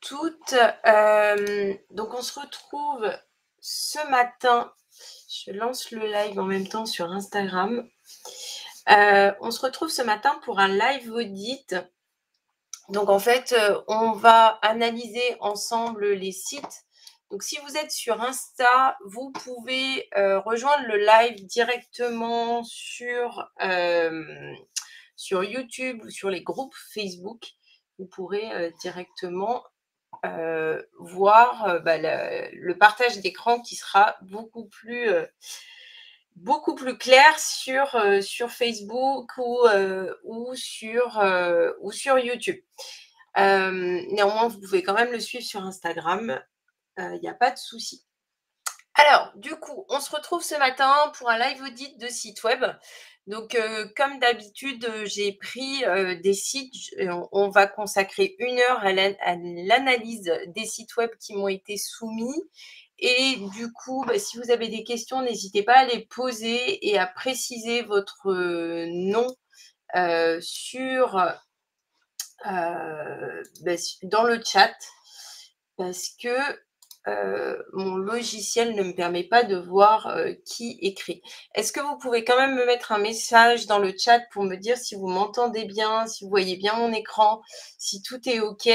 toutes. Donc on se retrouve ce matin. Je lance le live en même temps sur Instagram. On se retrouve ce matin pour un live audit. Donc en fait, on va analyser ensemble les sites. Donc si vous êtes sur Insta, vous pouvez rejoindre le live directement sur YouTube ou sur les groupes Facebook. Vous pourrez directement voir le partage d'écran qui sera beaucoup plus clair sur Facebook ou sur YouTube. Néanmoins, vous pouvez quand même le suivre sur Instagram. Il n'y a pas de souci. Alors, du coup, on se retrouve ce matin pour un live audit de site web. Donc, comme d'habitude, j'ai pris des sites. On va consacrer 1 heure à l'analyse des sites web qui m'ont été soumis. Et du coup, si vous avez des questions, n'hésitez pas à les poser et à préciser votre nom dans le chat, parce que mon logiciel ne me permet pas de voir qui écrit. Est-ce que vous pouvez quand même me mettre un message dans le chat pour me dire si vous m'entendez bien, si vous voyez bien mon écran, si tout est OK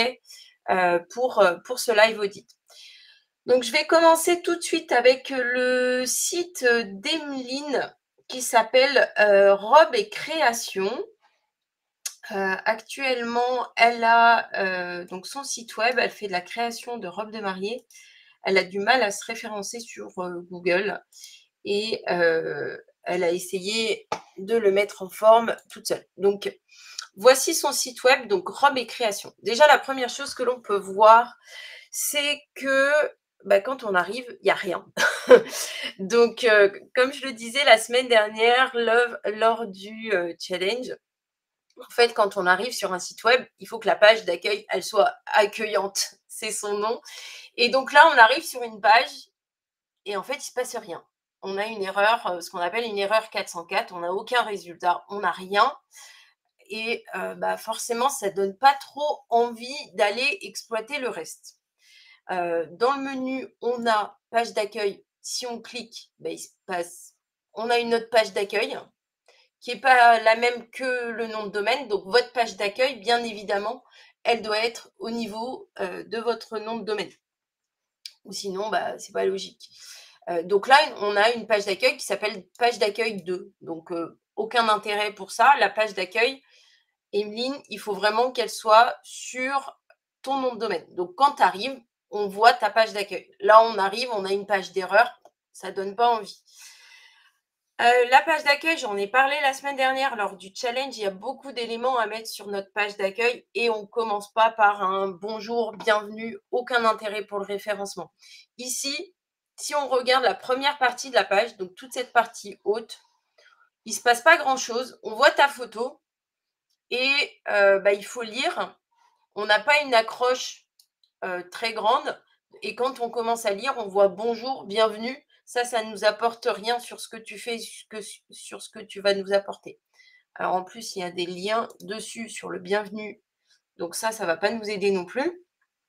pour ce live audit. Donc, je vais commencer tout de suite avec le site d'Emeline qui s'appelle Robe et Création. Actuellement, elle a donc son site web, elle fait de la création de robes de mariée. Elle a du mal à se référencer sur Google et elle a essayé de le mettre en forme toute seule. Donc, voici son site web, donc Robe et Création. Déjà, la première chose que l'on peut voir, c'est que quand on arrive, il n'y a rien. Donc, comme je le disais la semaine dernière lors du challenge, en fait, quand on arrive sur un site web, il faut que la page d'accueil, elle soit accueillante. C'est son nom. Et donc là, on arrive sur une page et en fait, il ne se passe rien. On a une erreur, ce qu'on appelle une erreur 404. On n'a aucun résultat, on n'a rien. Et forcément, ça ne donne pas trop envie d'aller exploiter le reste. Dans le menu, on a page d'accueil. Si on clique, il se passe. On a une autre page d'accueil qui n'est pas la même que le nom de domaine. Donc, votre page d'accueil, bien évidemment, elle doit être au niveau de votre nom de domaine. Ou sinon, ce n'est pas logique. Donc là, on a une page d'accueil qui s'appelle page d'accueil 2. Donc, aucun intérêt pour ça. La page d'accueil, Emeline, il faut vraiment qu'elle soit sur ton nom de domaine. Donc, quand tu arrives, on voit ta page d'accueil. Là, on arrive, on a une page d'erreur. Ça ne donne pas envie. La page d'accueil, j'en ai parlé la semaine dernière lors du challenge. Il y a beaucoup d'éléments à mettre sur notre page d'accueil et on ne commence pas par un bonjour, bienvenue, aucun intérêt pour le référencement. Ici, si on regarde la première partie de la page, donc toute cette partie haute, il ne se passe pas grand-chose. On voit ta photo et il faut lire. On n'a pas une accroche très grande et quand on commence à lire, on voit bonjour, bienvenue. Ça ne nous apporte rien sur ce que tu fais, sur ce que tu vas nous apporter. Alors, en plus, il y a des liens dessus sur le bienvenue. Donc ça ne va pas nous aider non plus.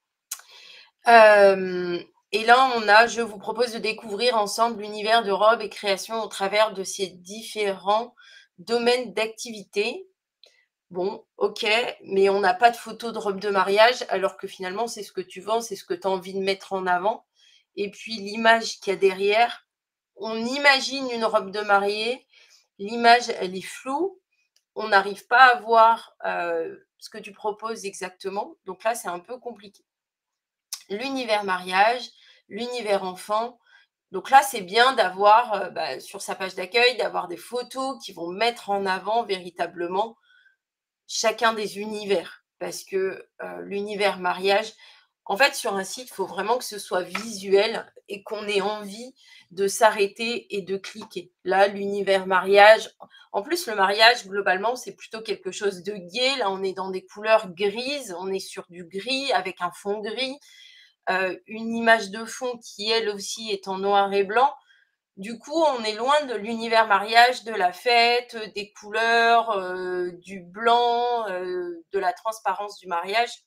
Et là, je vous propose de découvrir ensemble l'univers de Robe et Création au travers de ces différents domaines d'activité. Bon, ok, mais on n'a pas de photo de robe de mariage, alors que finalement, c'est ce que tu vends, c'est ce que tu as envie de mettre en avant. Et puis, l'image qu'il y a derrière, on imagine une robe de mariée, l'image, elle est floue, on n'arrive pas à voir ce que tu proposes exactement. Donc là, c'est un peu compliqué. L'univers mariage, l'univers enfant. Donc là, c'est bien d'avoir, sur sa page d'accueil, d'avoir des photos qui vont mettre en avant véritablement chacun des univers, parce que l'univers mariage, en fait, sur un site, il faut vraiment que ce soit visuel et qu'on ait envie de s'arrêter et de cliquer. Là, l'univers mariage, en plus, le mariage, globalement, c'est plutôt quelque chose de gai. Là, on est dans des couleurs grises, on est sur du gris avec un fond gris, une image de fond qui, elle aussi, est en noir et blanc. Du coup, on est loin de l'univers mariage, de la fête, des couleurs, du blanc, de la transparence du mariage.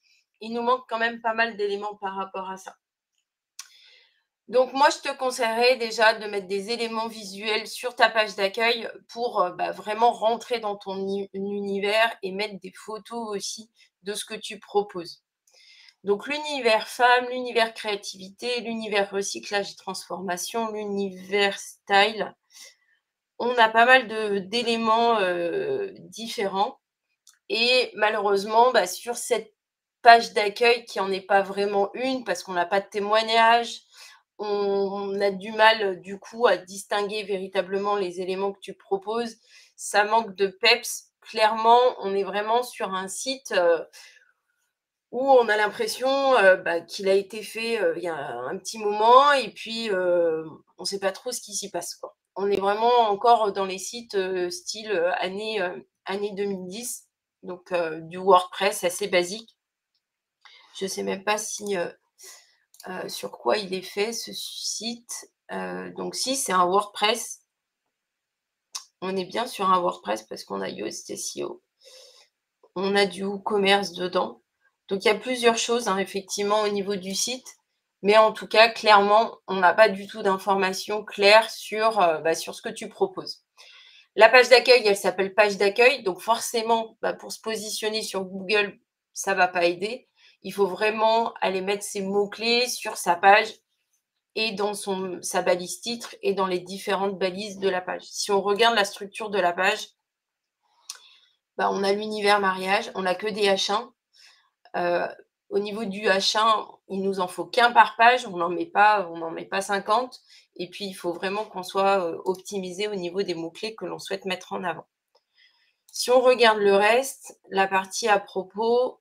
il nous manque quand même pas mal d'éléments par rapport à ça. Donc moi, je te conseillerais déjà de mettre des éléments visuels sur ta page d'accueil pour, vraiment rentrer dans ton univers et mettre des photos aussi de ce que tu proposes. Donc l'univers femme, l'univers créativité, l'univers recyclage et transformation, l'univers style. On a pas mal d'éléments, différents et malheureusement, sur cette page d'accueil qui en est pas vraiment une parce qu'on n'a pas de témoignage, on a du mal, du coup, à distinguer véritablement les éléments que tu proposes. Ça manque de peps. Clairement, on est vraiment sur un site, où on a l'impression, qu'il a été fait, il y a un petit moment et puis, on ne sait pas trop ce qui s'y passe, quoi. On est vraiment encore dans les sites, style, année 2010, donc du WordPress assez basique. Je ne sais même pas si, sur quoi il est fait ce site. Donc si, c'est un WordPress. On est bien sur un WordPress parce qu'on a Yoast SEO. On a du WooCommerce dedans. Donc il y a plusieurs choses, hein, effectivement, au niveau du site. Mais en tout cas, clairement, on n'a pas du tout d'informations claires sur ce que tu proposes. La page d'accueil, elle s'appelle page d'accueil. Donc forcément, pour se positionner sur Google, ça ne va pas aider. Il faut vraiment aller mettre ses mots-clés sur sa page et dans sa balise titre et dans les différentes balises de la page. Si on regarde la structure de la page, on a l'univers mariage, on n'a que des H1. Au niveau du H1, il nous en faut qu'un par page, on n'en met pas 50. Et puis, il faut vraiment qu'on soit optimisé au niveau des mots-clés que l'on souhaite mettre en avant. Si on regarde le reste, la partie à propos,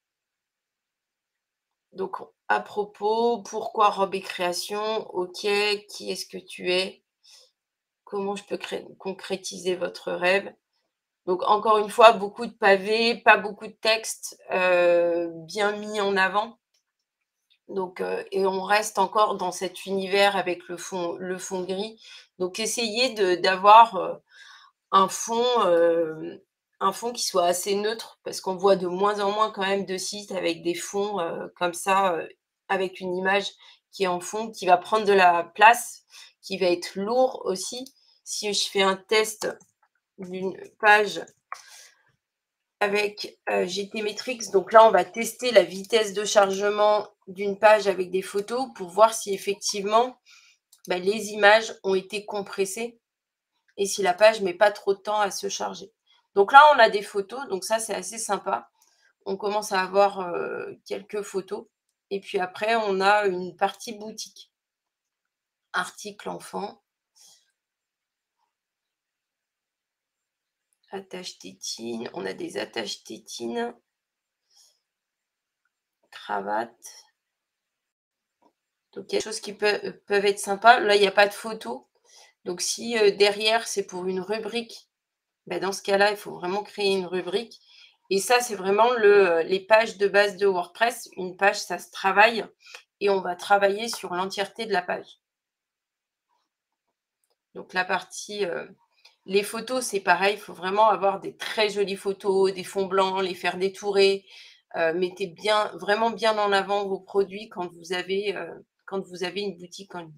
donc à propos, pourquoi robe et création, ok, qui est-ce que tu es, comment je peux concrétiser votre rêve. Donc encore une fois, beaucoup de pavés, pas beaucoup de texte bien mis en avant. Donc, et on reste encore dans cet univers avec le fond gris. Donc essayez d'avoir un fond qui soit assez neutre, parce qu'on voit de moins en moins quand même de sites avec des fonds comme ça, avec une image qui est en fond, qui va prendre de la place, qui va être lourd aussi. Si je fais un test d'une page avec GTmetrix, donc là on va tester la vitesse de chargement d'une page avec des photos pour voir si effectivement les images ont été compressées et si la page met pas trop de temps à se charger. Donc là on a des photos, donc ça c'est assez sympa. On commence à avoir quelques photos et puis après on a une partie boutique. Article enfant. Attache tétine, on a des attaches tétines. Cravate. Donc il y a des choses qui peuvent être sympas. Là, il n'y a pas de photo. Donc si derrière, c'est pour une rubrique, dans ce cas-là, il faut vraiment créer une rubrique. Et ça, c'est vraiment les pages de base de WordPress. Une page, ça se travaille et on va travailler sur l'entièreté de la page. Donc la partie, les photos, c'est pareil. Il faut vraiment avoir des très jolies photos, des fonds blancs, les faire détourer. Mettez vraiment bien en avant vos produits quand vous avez une boutique en ligne.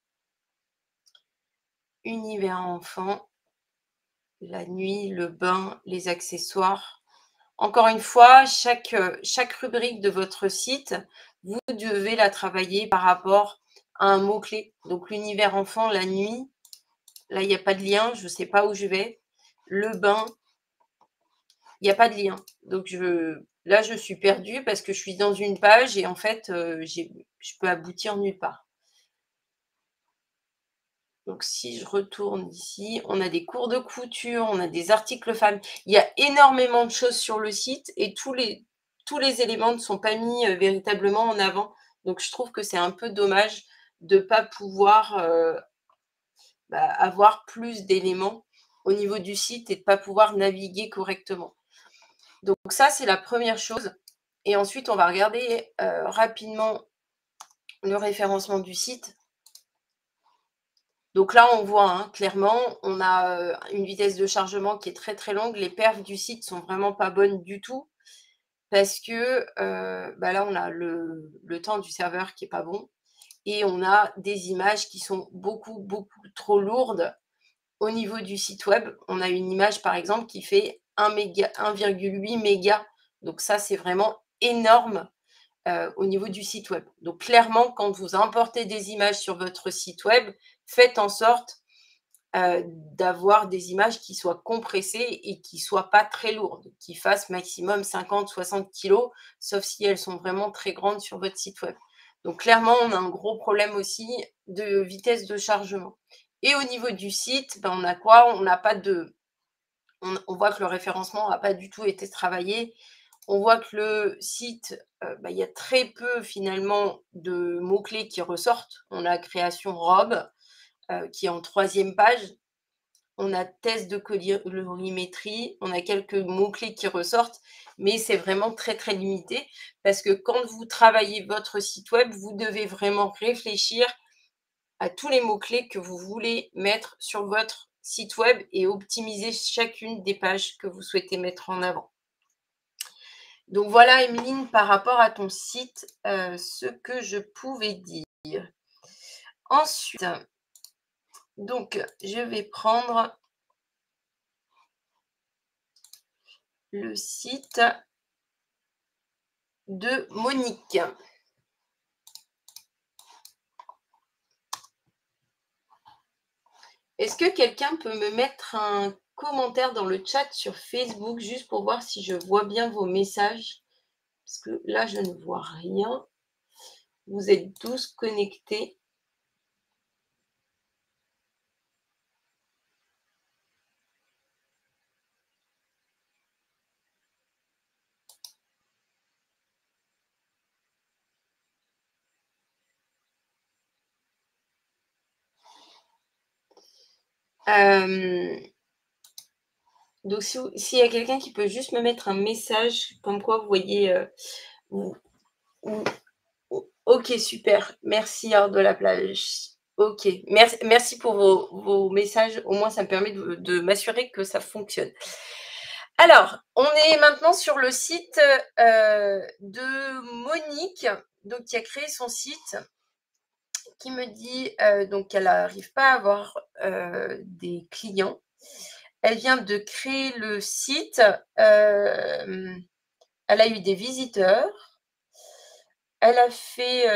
Univers enfant, la nuit, le bain, les accessoires. Encore une fois, chaque rubrique de votre site, vous devez la travailler par rapport à un mot-clé. Donc l'univers enfant, la nuit, là, il n'y a pas de lien, je ne sais pas où je vais. Le bain, il n'y a pas de lien. Donc là, je suis perdue parce que je suis dans une page et en fait, je peux aboutir nulle part. Donc si je retourne ici, on a des cours de couture, on a des articles femmes. Il y a énormément de choses sur le site et tous les éléments ne sont pas mis véritablement en avant. Donc je trouve que c'est un peu dommage de ne pas pouvoir avoir plus d'éléments au niveau du site et de ne pas pouvoir naviguer correctement. Donc ça, c'est la première chose. Et ensuite, on va regarder rapidement le référencement du site. Donc là, on voit clairement, on a une vitesse de chargement qui est très très longue. Les perfs du site sont vraiment pas bonnes du tout parce que, là, on a le temps du serveur qui est pas bon et on a des images qui sont beaucoup, beaucoup trop lourdes au niveau du site web. On a une image, par exemple, qui fait 1,8 méga, donc ça, c'est vraiment énorme, au niveau du site web. Donc clairement, quand vous importez des images sur votre site web, faites en sorte d'avoir des images qui soient compressées et qui soient pas très lourdes, qui fassent maximum 50-60 kilos, sauf si elles sont vraiment très grandes sur votre site web. Donc clairement, on a un gros problème aussi de vitesse de chargement. Et au niveau du site, on a quoi? On n'a pas de on voit que le référencement n'a pas du tout été travaillé. On voit que le site, il y a très peu finalement de mots-clés qui ressortent. On a création robe, qui est en 3e page. On a test de colorimétrie, on a quelques mots-clés qui ressortent, mais c'est vraiment très, très limité parce que quand vous travaillez votre site web, vous devez vraiment réfléchir à tous les mots-clés que vous voulez mettre sur votre site web et optimiser chacune des pages que vous souhaitez mettre en avant. Donc voilà, Emeline, par rapport à ton site, ce que je pouvais dire. Ensuite, donc je vais prendre le site de Monique. Est-ce que quelqu'un peut me mettre un commentaire dans le chat sur Facebook juste pour voir si je vois bien vos messages? Parce que là, je ne vois rien. Vous êtes tous connectés. Donc, s'il y a quelqu'un qui peut juste me mettre un message comme quoi vous voyez, ok, super. Merci, de la plage. Ok, merci pour vos messages. Au moins, ça me permet de m'assurer que ça fonctionne. Alors, on est maintenant sur le site de Monique, donc qui a créé son site, qui me dit donc qu'elle n'arrive pas à avoir des clients. Elle vient de créer le site. Elle a eu des visiteurs. Elle a fait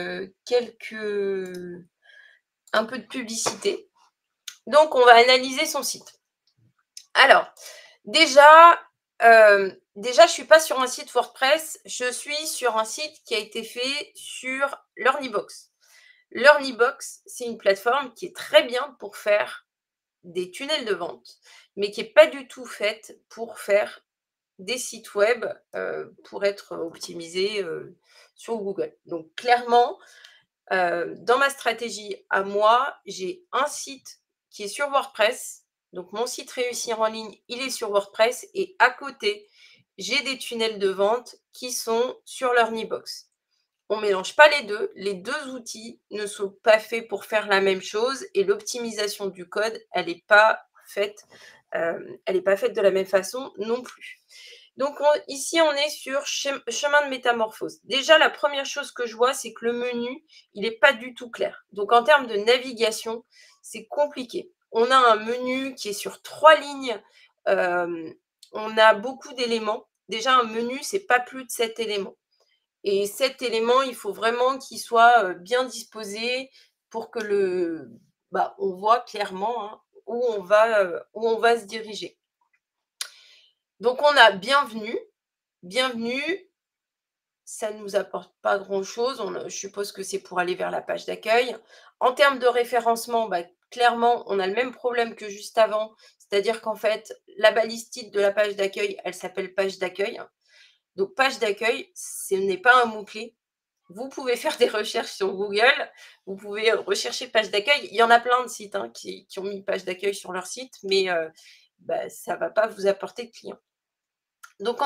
un peu de publicité. Donc, on va analyser son site. Alors, déjà, je ne suis pas sur un site WordPress, je suis sur un site qui a été fait sur Learnybox. Learnybox, c'est une plateforme qui est très bien pour faire des tunnels de vente, mais qui n'est pas du tout faite pour faire des sites web pour être optimisés sur Google. Donc, clairement, dans ma stratégie à moi, j'ai un site qui est sur WordPress. Donc, mon site Réussir en ligne, il est sur WordPress. Et à côté, j'ai des tunnels de vente qui sont sur Learnybox. On ne mélange pas les deux. Les deux outils ne sont pas faits pour faire la même chose. Et l'optimisation du code, elle n'est pas faite de la même façon non plus. Donc ici, on est sur chemin de métamorphose. Déjà, la première chose que je vois, c'est que le menu, il n'est pas du tout clair. Donc en termes de navigation, c'est compliqué. On a un menu qui est sur 3 lignes. On a beaucoup d'éléments. Déjà, un menu, c'est pas plus de 7 éléments. Et 7 éléments, il faut vraiment qu'ils soient bien disposés pour que on voit clairement où on va se diriger. Donc, on a bienvenue. Bienvenue, ça ne nous apporte pas grand-chose. Je suppose que c'est pour aller vers la page d'accueil. En termes de référencement, clairement, on a le même problème que juste avant. C'est-à-dire qu'en fait, la balise titre de la page d'accueil, elle s'appelle page d'accueil. Donc, page d'accueil, ce n'est pas un mot-clé. Vous pouvez faire des recherches sur Google. Vous pouvez rechercher page d'accueil. Il y en a plein de sites qui ont mis page d'accueil sur leur site, mais ça ne va pas vous apporter de clients. Donc,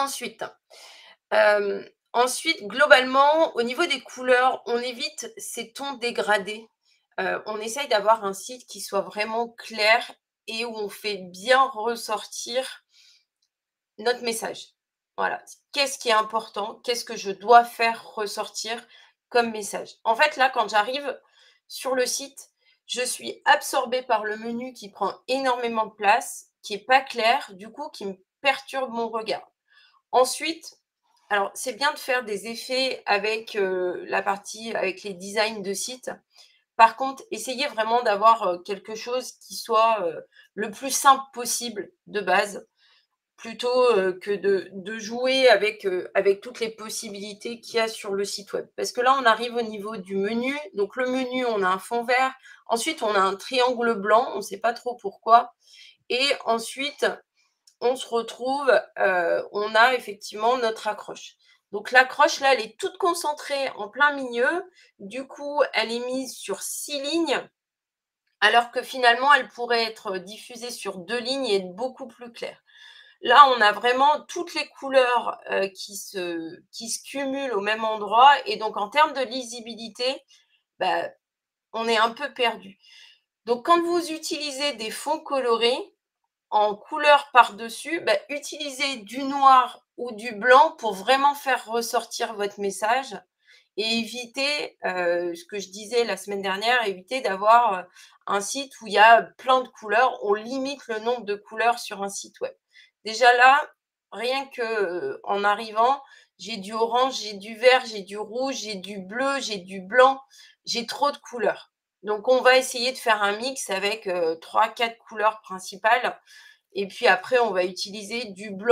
ensuite, globalement, au niveau des couleurs, on évite ces tons dégradés. On essaye d'avoir un site qui soit vraiment clair et où on fait bien ressortir notre message. Voilà. Qu'est-ce qui est important? Qu'est-ce que je dois faire ressortir comme message? En fait, là, quand j'arrive sur le site, je suis absorbée par le menu qui prend énormément de place, qui est pas clair, du coup, qui me perturbe mon regard. Ensuite, alors c'est bien de faire des effets avec, la partie avec les designs de site. Par contre, essayez vraiment d'avoir, quelque chose qui soit, le plus simple possible de base. Plutôt, que de jouer avec toutes les possibilités qu'il y a sur le site web. Parce que là, on arrive au niveau du menu. Donc le menu, on a un fond vert. Ensuite, on a un triangle blanc, on ne sait pas trop pourquoi. Et ensuite, on se retrouve, on a effectivement notre accroche. Donc l'accroche là, elle est toute concentrée en plein milieu. Du coup, elle est mise sur 6 lignes, alors que finalement, elle pourrait être diffusée sur 2 lignes et être beaucoup plus claire. Là, on a vraiment toutes les couleurs, qui se cumulent au même endroit et donc en termes de lisibilité, bah, on est un peu perdu. Donc quand vous utilisez des fonds colorés en couleur par-dessus, bah, utilisez du noir ou du blanc pour vraiment faire ressortir votre message et éviter, ce que je disais la semaine dernière, éviter d'avoir, un site où il y a plein de couleurs. On limite le nombre de couleurs sur un site web. Déjà là, rien que, en arrivant, j'ai du orange, j'ai du vert, j'ai du rouge, j'ai du bleu, j'ai du blanc, j'ai trop de couleurs. Donc on va essayer de faire un mix avec, 3-4 couleurs principales et puis après on va utiliser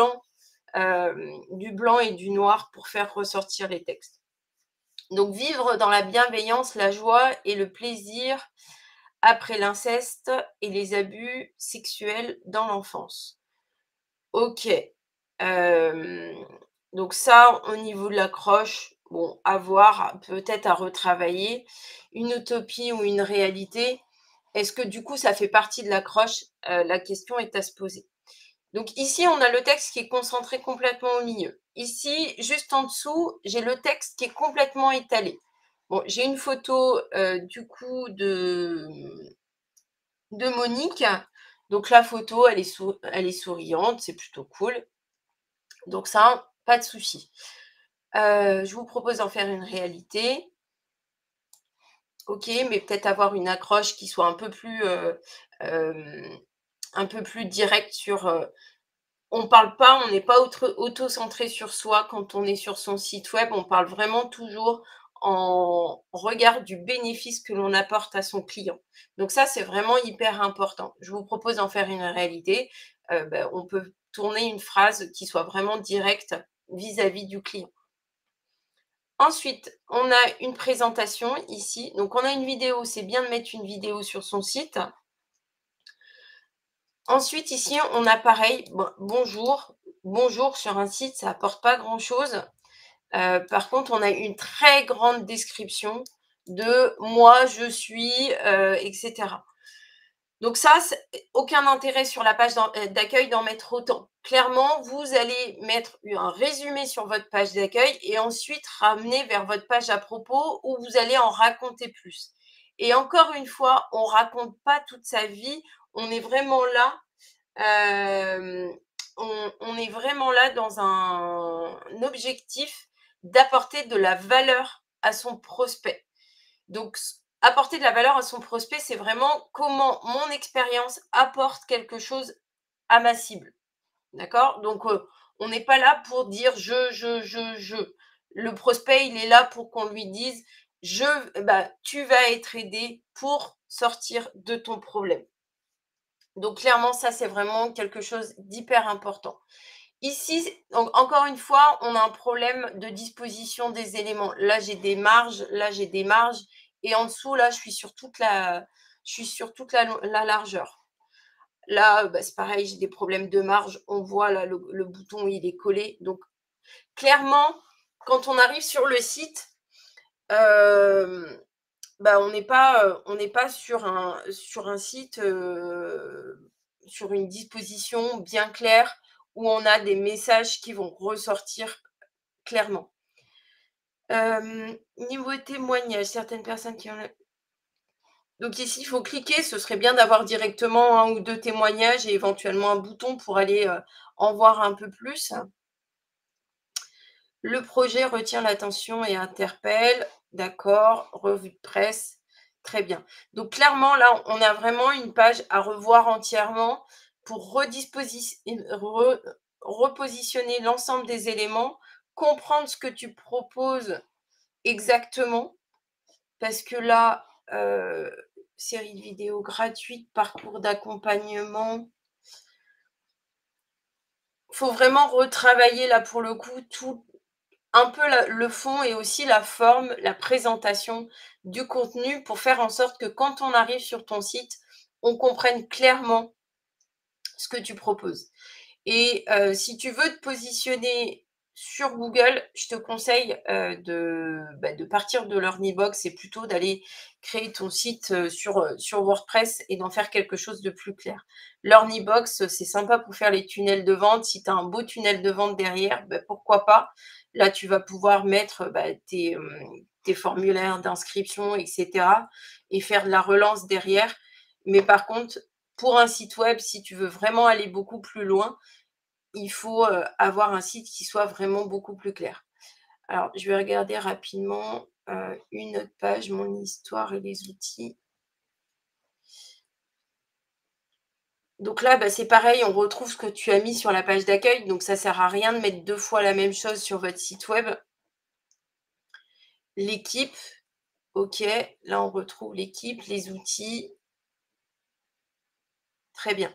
du blanc et du noir pour faire ressortir les textes. Donc vivre dans la bienveillance, la joie et le plaisir après l'inceste et les abus sexuels dans l'enfance. OK. Hem, donc ça, au niveau de l'accroche, bon, à voir, peut-être à retravailler. Une utopie ou une réalité? Est-ce que du coup ça fait partie de l'accroche? La question est à se poser. Donc ici, on a le texte qui est concentré complètement au milieu. Ici, juste en dessous, j'ai le texte qui est complètement étalé. Bon, j'ai une photo, du coup de Monique. Donc la photo, elle est souriante, c'est plutôt cool. Donc ça, pas de souci. Je vous propose d'en faire une réalité. OK, mais peut-être avoir une accroche qui soit hem, un peu plus directe sur, on parle pas, on n'est pas auto-centré sur soi quand on est sur son site web. On parle vraiment toujours en regard du bénéfice que l'on apporte à son client. Donc ça, c'est vraiment hyper important. Je vous propose d'en faire une réalité. On peut tourner une phrase qui soit vraiment directe vis-à-vis du client. Ensuite, on a une présentation ici. Donc on a une vidéo, c'est bien de mettre une vidéo sur son site. Ensuite, ici, on a pareil, bonjour. Bonjour sur un site, ça apporte pas grand-chose. Par contre, on a une très grande description de «moi, je suis», et cetera. Donc ça, c'est aucun intérêt sur la page d'accueil d'en mettre autant. Clairement, vous allez mettre un résumé sur votre page d'accueil et ensuite ramener vers votre page à propos où vous allez en raconter plus. Et encore une fois, on raconte pas toute sa vie, on est vraiment là Hem, on est vraiment là dans un objectif d'apporter de la valeur à son prospect. Donc apporter de la valeur à son prospect, c'est vraiment comment mon expérience apporte quelque chose à ma cible. D'accord? Donc, on n'est pas là pour dire: «Je». Le prospect, il est là pour qu'on lui dise: «Je bah, tu vas être aidé pour sortir de ton problème». Donc clairement, ça, c'est vraiment quelque chose d'hyper important. Ici, donc encore une fois, on a un problème de disposition des éléments. Là, j'ai des marges, là, j'ai des marges et en dessous, là, je suis sur toute la largeur. Là, bah, c'est pareil, j'ai des problèmes de marge. On voit là, le bouton, il est collé. Donc clairement, quand on arrive sur le site, hem, bah, on n'est pas sur un site, sur une disposition bien claire où on a des messages qui vont ressortir clairement. Niveau témoignage, certaines personnes qui ont donc ici, il faut cliquer, ce serait bien d'avoir directement un ou 2 témoignages et éventuellement un bouton pour aller, en voir un peu plus. Le projet retient l'attention et interpelle. D'accord, revue de presse, très bien. Donc clairement, là, on a vraiment une page à revoir entièrement pour repositionner l'ensemble des éléments, comprendre ce que tu proposes exactement, parce que là, série de vidéos gratuites, parcours d'accompagnement, faut vraiment retravailler là pour le coup tout un peu le fond et aussi la forme, la présentation du contenu pour faire en sorte que quand on arrive sur ton site, on comprenne clairement ce que tu proposes. Et si tu veux te positionner sur Google, je te conseille, de partir de l'Ornibox et plutôt d'aller créer ton site, sur WordPress et d'en faire quelque chose de plus clair. L'Ornibox, c'est sympa pour faire les tunnels de vente. Si tu as un beau tunnel de vente derrière, pourquoi pas. Là, tu vas pouvoir mettre, tes formulaires d'inscription et cetera et faire de la relance derrière. Mais par contre, pour un site web, si tu veux vraiment aller beaucoup plus loin, il faut, avoir un site qui soit vraiment beaucoup plus clair. Alors, je vais regarder rapidement, une autre page, mon histoire et les outils. Donc là, c'est pareil, on retrouve ce que tu as mis sur la page d'accueil, donc ça sert à rien de mettre 2 fois la même chose sur votre site web. L'équipe, OK, là on retrouve l'équipe, les outils. Très bien.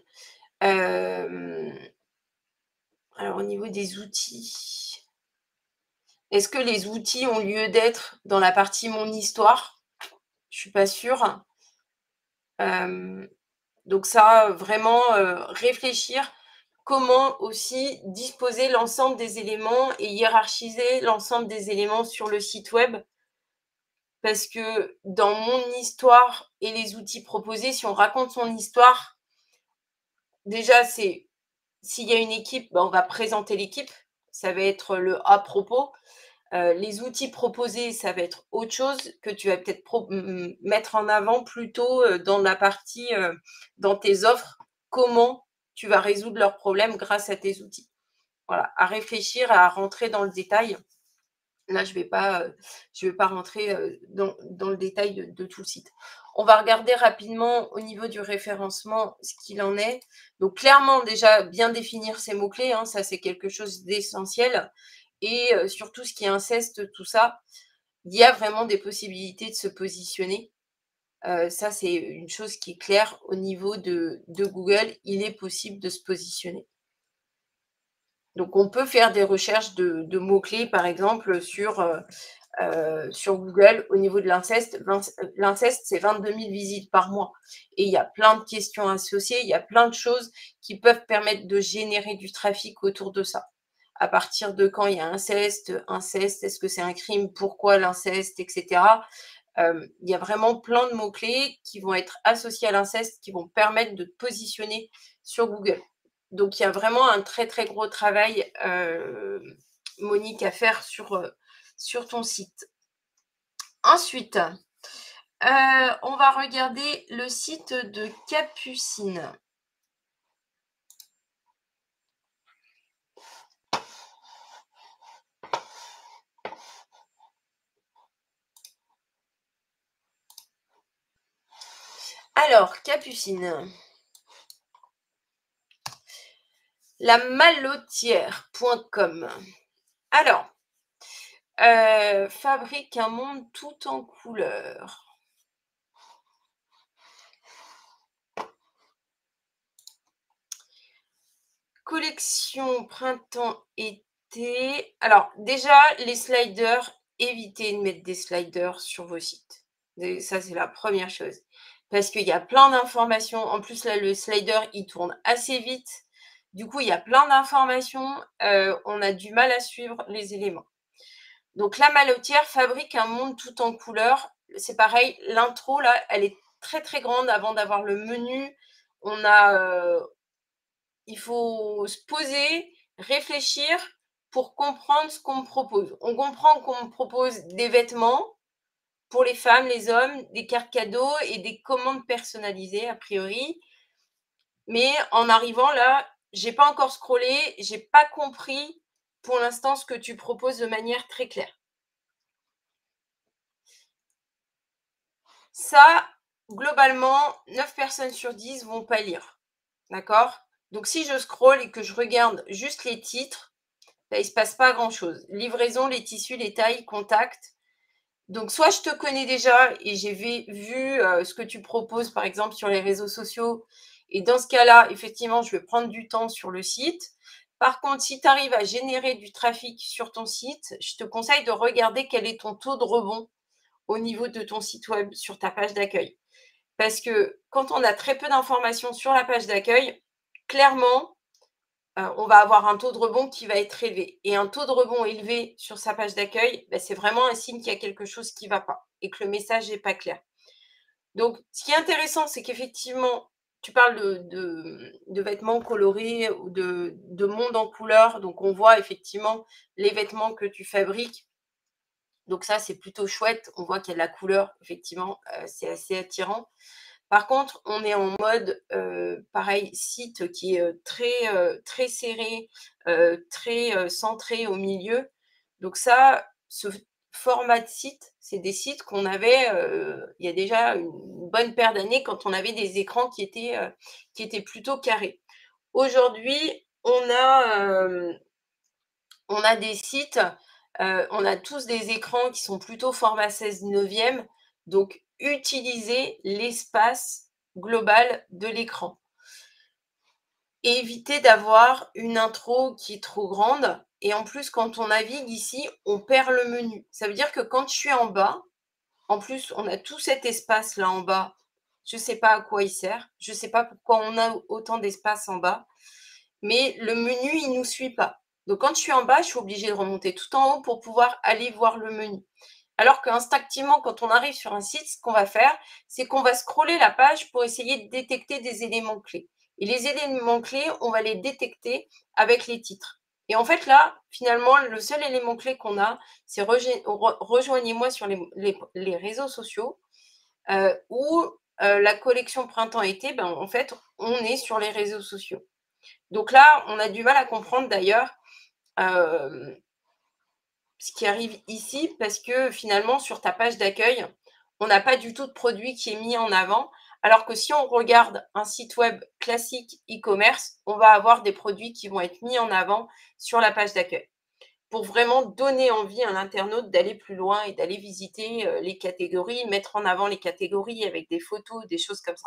Alors au niveau des outils, est-ce que les outils ont lieu d'être dans la partie mon histoire? Je suis pas sûre. Hem, donc ça, vraiment, réfléchir comment aussi disposer l'ensemble des éléments et hiérarchiser l'ensemble des éléments sur le site web. Parce que dans mon histoire et les outils proposés, si on raconte son histoire, déjà c'est s'il y a une équipe, on va présenter l'équipe, ça va être le à propos. Les outils proposés, ça va être autre chose que tu vas peut-être mettre en avant plutôt, dans la partie, dans tes offres, comment tu vas résoudre leurs problèmes grâce à tes outils. Voilà, à réfléchir, à rentrer dans le détail. Là, je vais pas rentrer, dans le détail de tout le site. On va regarder rapidement au niveau du référencement ce qu'il en est. Donc clairement, déjà bien définir ses mots-clés, hein, ça c'est quelque chose d'essentiel et surtout ce qui est inceste, tout ça, il y a vraiment des possibilités de se positionner. Ça, c'est une chose qui est claire au niveau de Google, il est possible de se positionner. Donc on peut faire des recherches de mots-clés, par exemple, sur Google au niveau de l'inceste. L'inceste, c'est 22 000 visites par mois et il y a plein de questions associées, il y a plein de choses qui peuvent permettre de générer du trafic autour de ça. À partir de quand il y a inceste, est-ce que c'est un crime? Pourquoi l'inceste? Et cetera. Il y a vraiment plein de mots-clés qui vont être associés à l'inceste, qui vont permettre de te positionner sur Google. Donc il y a vraiment un très, très gros travail, Monique, à faire sur ton site. Ensuite, on va regarder le site de Capucine. Alors, Capucine, lamalotière.com. Alors, fabrique un monde tout en couleurs. Collection printemps-été. Alors, déjà, les sliders, évitez de mettre des sliders sur vos sites. Ça, c'est la première chose. Parce qu'il y a plein d'informations. En plus, là, le slider, il tourne assez vite. Du coup, il y a plein d'informations. On a du mal à suivre les éléments. Donc, la Malotière fabrique un monde tout en couleurs. C'est pareil, l'intro, là, elle est très, très grande avant d'avoir le menu. Il faut se poser, réfléchir pour comprendre ce qu'on me propose. On comprend qu'on me propose des vêtements pour les femmes, les hommes, des cartes cadeaux et des commandes personnalisées a priori. Mais en arrivant là, j'ai pas encore scrollé, j'ai pas compris pour l'instant ce que tu proposes de manière très claire. Ça, globalement, 9 personnes sur 10 vont pas lire. D'accord? Donc si je scrolle et que je regarde juste les titres, bah, il se passe pas grand-chose. Livraison, les tissus, les tailles, contact. Donc soit je te connais déjà et j'ai vu ce que tu proposes, par exemple, sur les réseaux sociaux, et dans ce cas-là, effectivement, je vais prendre du temps sur le site. Par contre, si tu arrives à générer du trafic sur ton site, je te conseille de regarder quel est ton taux de rebond au niveau de ton site web sur ta page d'accueil. Parce que quand on a très peu d'informations sur la page d'accueil, clairement, on va avoir un taux de rebond qui va être élevé. Et un taux de rebond élevé sur sa page d'accueil, bah, c'est vraiment un signe qu'il y a quelque chose qui ne va pas et que le message n'est pas clair. Donc, ce qui est intéressant, c'est qu'effectivement, tu parles de vêtements colorés ou de monde en couleur. Donc, on voit effectivement les vêtements que tu fabriques. Donc ça, c'est plutôt chouette. On voit qu'il y a de la couleur, effectivement, c'est assez attirant. Par contre, on est en mode, pareil, site qui est très serré, très centré au milieu. Donc ça, ce format de site, c'est des sites qu'on avait il y a déjà une bonne paire d'années quand on avait des écrans qui étaient plutôt carrés. Aujourd'hui, on a des sites, on a tous des écrans qui sont plutôt format 16/9. Donc, utilisez l'espace global de l'écran. Évitez d'avoir une intro qui est trop grande. Et en plus, quand on navigue ici, on perd le menu. Ça veut dire que quand je suis en bas, en plus, on a tout cet espace là en bas. Je ne sais pas à quoi il sert. Je ne sais pas pourquoi on a autant d'espace en bas. Mais le menu, il ne nous suit pas. Donc, quand je suis en bas, je suis obligée de remonter tout en haut pour pouvoir aller voir le menu. Alors qu'instinctivement, quand on arrive sur un site, ce qu'on va faire, c'est qu'on va scroller la page pour essayer de détecter des éléments clés. Et les éléments clés, on va les détecter avec les titres. Et en fait, là, finalement, le seul élément clé qu'on a, c'est rejoignez-moi sur les réseaux sociaux ou la collection printemps-été, ben, en fait, on est sur les réseaux sociaux. Donc là, on a du mal à comprendre d'ailleurs ce qui arrive ici parce que finalement, sur ta page d'accueil, on n'a pas du tout de produit qui est mis en avant. Alors que si on regarde un site web classique e-commerce, on va avoir des produits qui vont être mis en avant sur la page d'accueil pour vraiment donner envie à l'internaute d'aller plus loin et d'aller visiter les catégories, mettre en avant les catégories avec des photos, des choses comme ça.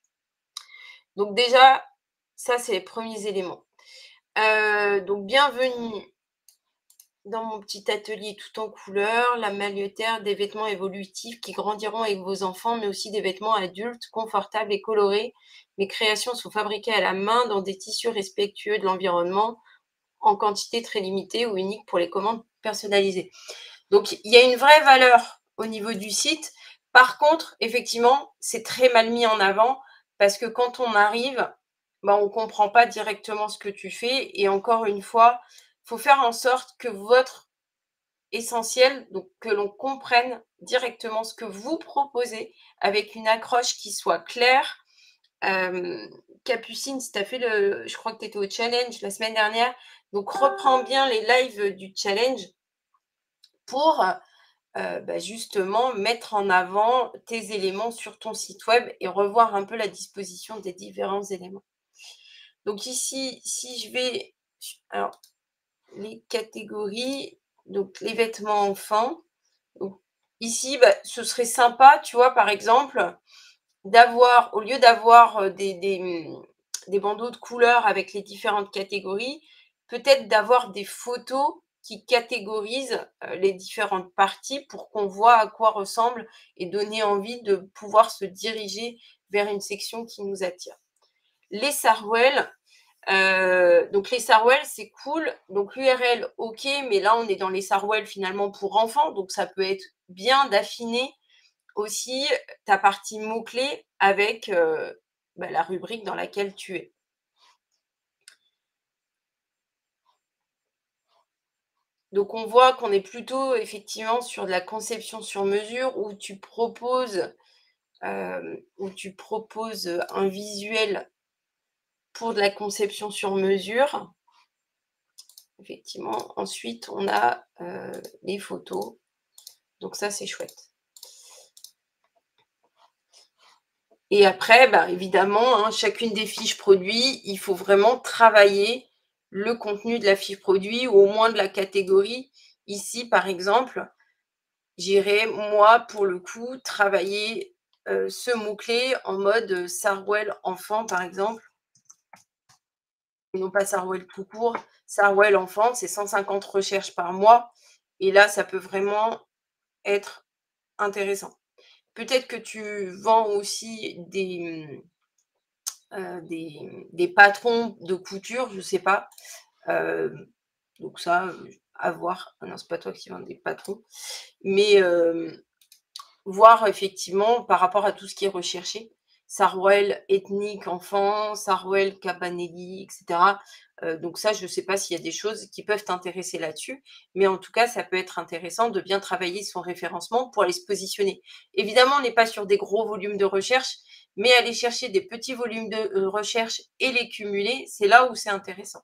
Donc déjà, ça, c'est les premiers éléments. Donc bienvenue dans mon petit atelier tout en couleurs, la maillotère, des vêtements évolutifs qui grandiront avec vos enfants, mais aussi des vêtements adultes, confortables et colorés. Mes créations sont fabriquées à la main dans des tissus respectueux de l'environnement, en quantité très limitée ou unique pour les commandes personnalisées. Donc, il y a une vraie valeur au niveau du site. Par contre, effectivement, c'est très mal mis en avant parce que quand on arrive, on ne comprend pas directement ce que tu fais. Et encore une fois, il faut faire en sorte que votre essentiel, donc que l'on comprenne directement ce que vous proposez avec une accroche qui soit claire. Capucine, si tu as fait je crois que tu étais au challenge la semaine dernière, donc reprends bien les lives du challenge pour justement mettre en avant tes éléments sur ton site web et revoir un peu la disposition des différents éléments. Donc ici, si je vais, alors les catégories, donc les vêtements enfants. Donc, ici, ce serait sympa, tu vois, par exemple, d'avoir, au lieu d'avoir des bandeaux de couleurs avec les différentes catégories, peut-être d'avoir des photos qui catégorisent les différentes parties pour qu'on voit à quoi ressemble et donner envie de pouvoir se diriger vers une section qui nous attire. Les sarouels, donc les sarouels, c'est cool. Donc l'URL, ok, mais là, on est dans les sarouels finalement pour enfants. Donc ça peut être bien d'affiner aussi ta partie mots-clés avec la rubrique dans laquelle tu es. Donc on voit qu'on est plutôt effectivement sur de la conception sur mesure où tu proposes un visuel pour de la conception sur mesure. effectivement. Ensuite, on a les photos. Donc ça, c'est chouette. Et après, bah, évidemment, hein, chacune des fiches produits, il faut vraiment travailler le contenu de la fiche produit ou au moins de la catégorie. Ici, par exemple, j'irai, moi, pour le coup, travailler ce mot-clé en mode Sarwell enfant, par exemple. Non pas Sarwell tout court, Sarwell enfant, c'est 150 recherches par mois. Et là, ça peut vraiment être intéressant. Peut-être que tu vends aussi des patrons de couture, je ne sais pas. Donc ça, à voir. Ah non, c'est pas toi qui vends des patrons. Mais voir effectivement par rapport à tout ce qui est recherché. Sarwell ethnique enfant, Sarwell Cabanelli, etc. Donc ça, je ne sais pas s'il y a des choses qui peuvent t'intéresser là-dessus, mais en tout cas, ça peut être intéressant de bien travailler son référencement pour aller se positionner. Évidemment, on n'est pas sur des gros volumes de recherche, mais aller chercher des petits volumes de recherche et les cumuler, c'est là où c'est intéressant.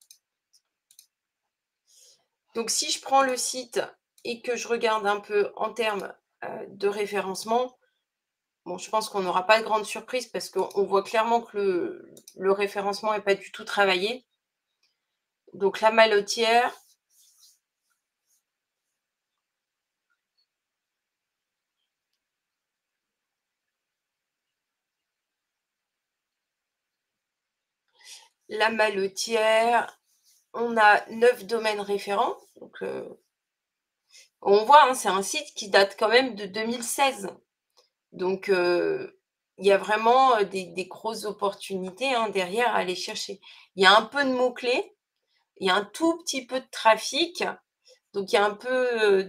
Donc si je prends le site et que je regarde un peu en termes de référencement, bon, je pense qu'on n'aura pas de grande surprise parce qu'on voit clairement que le référencement n'est pas du tout travaillé. Donc la Malotière, on a 9 domaines référents. Donc on voit, hein, c'est un site qui date quand même de 2016. Donc il y a vraiment des grosses opportunités, hein, derrière à aller chercher. Il y a un peu de mots-clés, il y a un tout petit peu de trafic, donc il y a un peu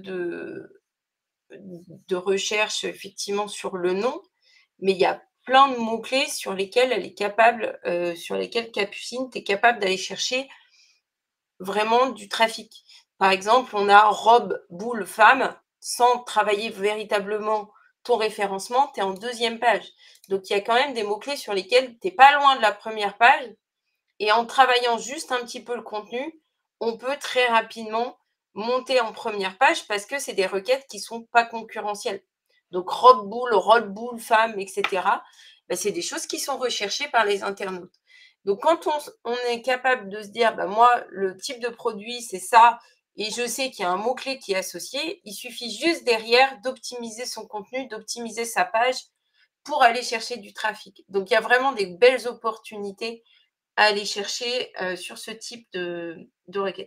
de recherche effectivement sur le nom, mais il y a plein de mots-clés sur lesquels elle est capable, sur lesquels Capucine, tu es capable d'aller chercher vraiment du trafic. Par exemple, on a robe, boule, femme, sans travailler véritablement ton référencement, tu es en 2e page. Donc il y a quand même des mots-clés sur lesquels tu es pas loin de la première page, et en travaillant juste un petit peu le contenu, on peut très rapidement monter en première page parce que c'est des requêtes qui sont pas concurrentielles. Donc robe boule, femme, etc. Bah, c'est des choses qui sont recherchées par les internautes. Donc quand on est capable de se dire, bah, moi, le type de produit, c'est ça, et je sais qu'il y a un mot-clé qui est associé, il suffit juste derrière d'optimiser son contenu, d'optimiser sa page pour aller chercher du trafic. Donc il y a vraiment des belles opportunités à aller chercher sur ce type de requête.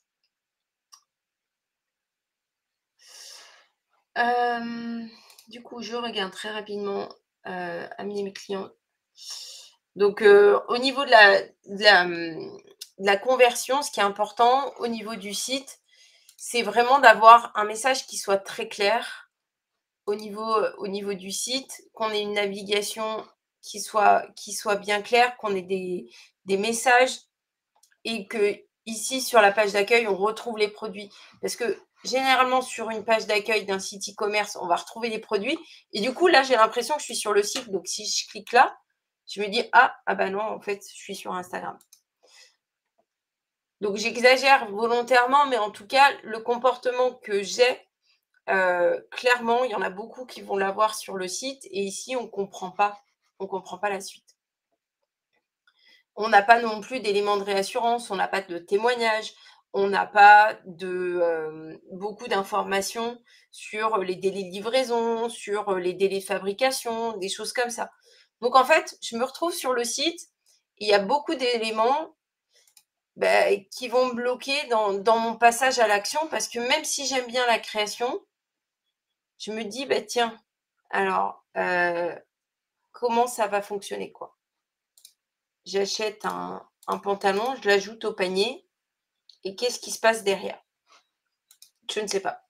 Du coup, je regarde très rapidement amener mes clients. Donc, au niveau de la conversion, ce qui est important au niveau du site, c'est vraiment d'avoir un message qui soit très clair au niveau du site, qu'on ait une navigation qui soit bien claire, qu'on ait des messages et que ici sur la page d'accueil, on retrouve les produits. Parce que généralement, sur une page d'accueil d'un site e-commerce, on va retrouver les produits. Et du coup, là, j'ai l'impression que je suis sur le site. Donc, si je clique là, je me dis, ah bah non, en fait, je suis sur Instagram. Donc, j'exagère volontairement, mais en tout cas, le comportement que j'ai, clairement, il y en a beaucoup qui vont l'avoir sur le site. Et ici, on comprend pas la suite. On n'a pas non plus d'éléments de réassurance, on n'a pas de témoignages, on n'a pas beaucoup d'informations sur les délais de livraison, sur les délais de fabrication, des choses comme ça. Donc en fait, je me retrouve sur le site, il y a beaucoup d'éléments qui vont me bloquer dans mon passage à l'action parce que même si j'aime bien la création, je me dis, tiens, alors, comment ça va fonctionner, quoi? J'achète un pantalon, je l'ajoute au panier et qu'est-ce qui se passe derrière? Je ne sais pas.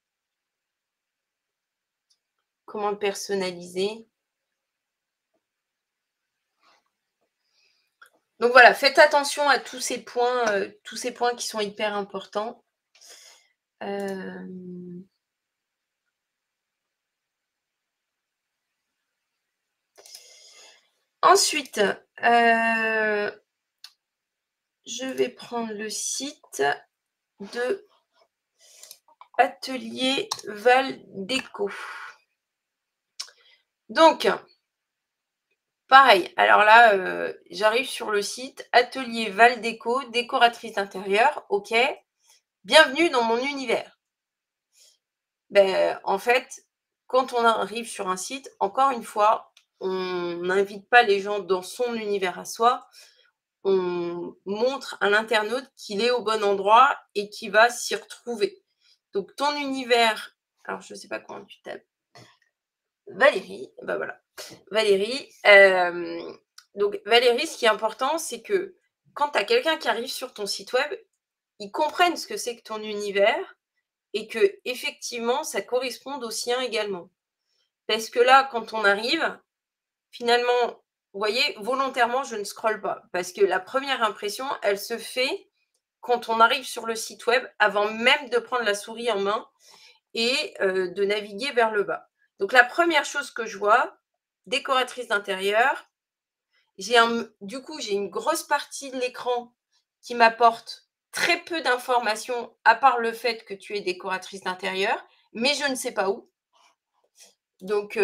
Comment le personnaliser? Donc voilà, faites attention à tous ces points qui sont hyper importants. Ensuite, je vais prendre le site de Atelier Val Déco. Donc, pareil, alors là, j'arrive sur le site Atelier Val Déco, décoratrice d'intérieur, OK. Bienvenue dans mon univers. En fait, quand on arrive sur un site, encore une fois, on n'invite pas les gens dans son univers à soi. On montre à l'internaute qu'il est au bon endroit et qu'il va s'y retrouver. Donc ton univers, alors je ne sais pas comment tu tapes, Valérie, ben voilà, Valérie. Donc Valérie, ce qui est important, c'est que quand tu as quelqu'un qui arrive sur ton site web, ils comprennent ce que c'est que ton univers et que effectivement, ça corresponde au sien également. Parce que là, quand on arrive, finalement, vous voyez, volontairement, je ne scrolle pas parce que la première impression, elle se fait quand on arrive sur le site web avant même de prendre la souris en main et de naviguer vers le bas. Donc la première chose que je vois, décoratrice d'intérieur, du coup, j'ai une grosse partie de l'écran qui m'apporte très peu d'informations à part le fait que tu es décoratrice d'intérieur, mais je ne sais pas où. Donc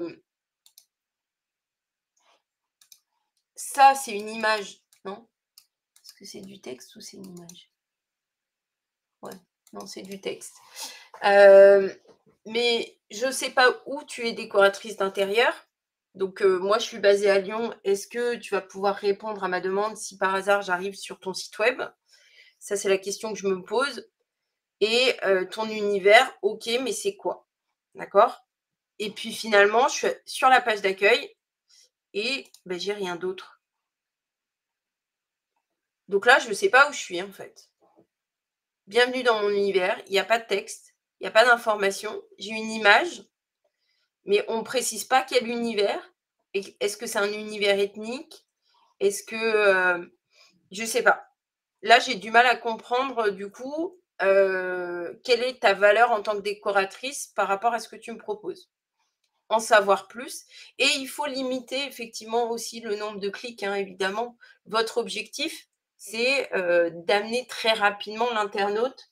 ça, c'est une image, non? Est-ce que c'est du texte ou c'est une image? Ouais, non, c'est du texte. Mais je ne sais pas où tu es décoratrice d'intérieur. Donc moi, je suis basée à Lyon. Est-ce que tu vas pouvoir répondre à ma demande si par hasard j'arrive sur ton site web? Ça, c'est la question que je me pose. Et ton univers, OK, mais c'est quoi? D'accord? Et puis finalement, je suis sur la page d'accueil et j'ai rien d'autre. Donc là, je ne sais pas où je suis en fait. Bienvenue dans mon univers, il n'y a pas de texte, il n'y a pas d'information. J'ai une image, mais on ne précise pas quel univers. Est-ce que c'est un univers ethnique? Est-ce que, je ne sais pas. Là, j'ai du mal à comprendre du coup, quelle est ta valeur en tant que décoratrice par rapport à ce que tu me proposes. En savoir plus et il faut limiter effectivement aussi le nombre de clics, hein, évidemment. Votre objectif, c'est, d'amener très rapidement l'internaute,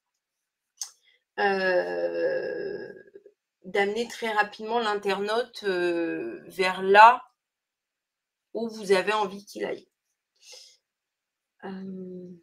heu, vers là où vous avez envie qu'il aille. Hem,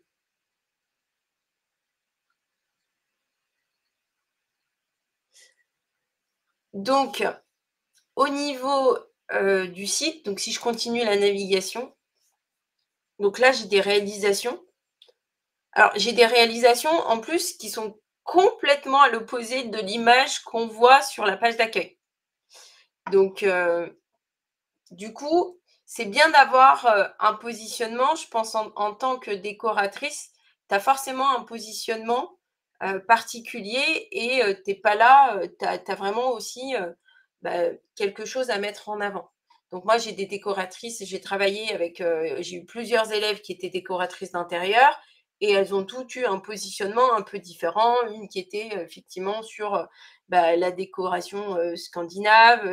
donc au niveau, du site, donc si je continue la navigation, donc là j'ai des réalisations. Alors j'ai des réalisations en plus qui sont complètement à l'opposé de l'image qu'on voit sur la page d'accueil. Donc du coup, c'est bien d'avoir, un positionnement. Je pense en tant que décoratrice, tu as forcément un positionnement, particulier et tu es pas là, tu as vraiment aussi, quelque chose à mettre en avant. Donc moi, j'ai des décoratrices, j'ai travaillé avec, j'ai eu plusieurs élèves qui étaient décoratrices d'intérieur et elles ont toutes eu un positionnement un peu différent. Une qui était, effectivement sur, la décoration, scandinave,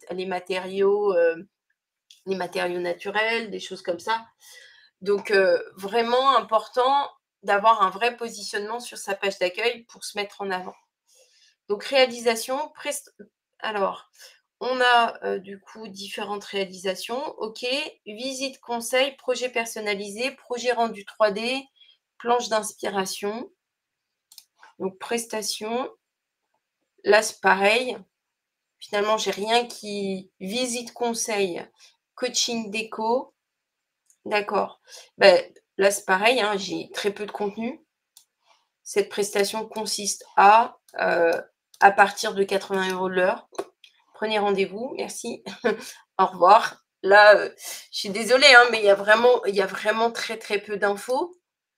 les matériaux naturels, des choses comme ça. Donc vraiment important d'avoir un vrai positionnement sur sa page d'accueil pour se mettre en avant. Donc réalisation, alors on a, du coup différentes réalisations. OK, visite conseil, projet personnalisé, projet rendu 3D, planche d'inspiration. Donc prestations, là c'est pareil. Finalement, j'ai rien qui visite conseil, coaching déco. D'accord. Là, c'est pareil, hein, j'ai très peu de contenu. Cette prestation consiste à partir de 80 € de l'heure. Prenez rendez-vous, merci. Au revoir. Là, je suis désolée, hein, mais il y a vraiment très, très peu d'infos,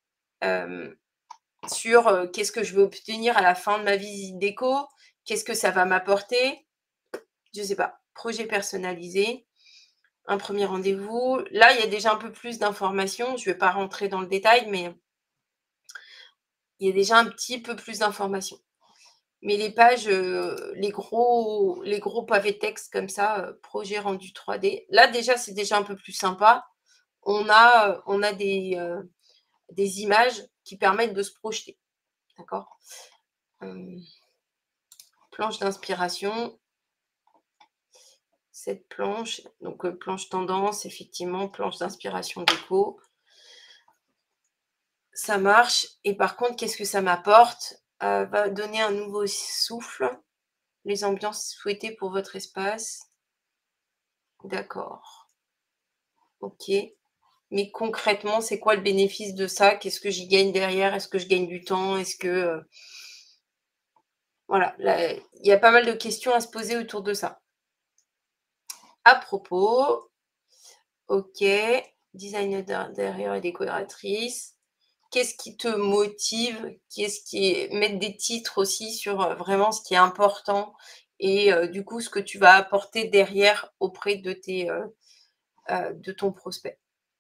sur, qu'est-ce que je vais obtenir à la fin de ma visite déco? Qu'est-ce que ça va m'apporter? Je ne sais pas. Projet personnalisé. Un premier rendez-vous. Là, il y a déjà un peu plus d'informations. Je ne vais pas rentrer dans le détail, mais il y a déjà un petit peu plus d'informations. Mais les pages, les gros pavés de texte comme ça, projet rendu 3D. Là, déjà, c'est déjà un peu plus sympa. On a des images qui permettent de se projeter. D'accord? Planche d'inspiration, cette planche, donc planche tendance, effectivement, planche d'inspiration déco. Ça marche et par contre, qu'est-ce que ça m'apporte? Va donner un nouveau souffle, les ambiances souhaitées pour votre espace. D'accord, OK. Mais concrètement, c'est quoi le bénéfice de ça? Qu'est-ce que j'y gagne derrière? Est-ce que je gagne du temps? Est-ce que, voilà, là, il y a pas mal de questions à se poser autour de ça. À propos, OK, designer d'intérieur et décoratrice. Qu'est-ce qui te motive? Qu'est-ce qui est mettre des titres aussi sur, vraiment ce qui est important et du coup, ce que tu vas apporter derrière auprès de tes, de ton prospect.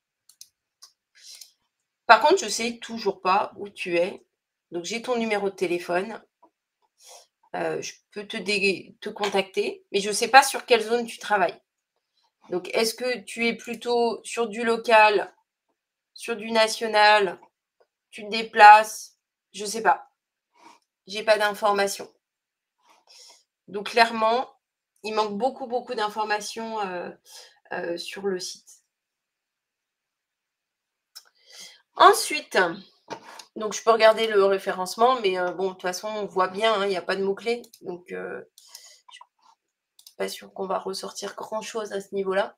Par contre, je sais toujours pas où tu es, donc j'ai ton numéro de téléphone, je peux te contacter, mais je sais pas sur quelle zone tu travailles. Donc est-ce que tu es plutôt sur du local, sur du national, tu te déplaces? Je sais pas, j'ai pas d'informations. Donc clairement, il manque beaucoup, beaucoup d'informations, sur le site. Ensuite, donc je peux regarder le référencement, mais bon, de toute façon, on voit bien, hein, il y a pas de mots-clés, donc je suis pas sûre qu'on va ressortir grand-chose à ce niveau-là.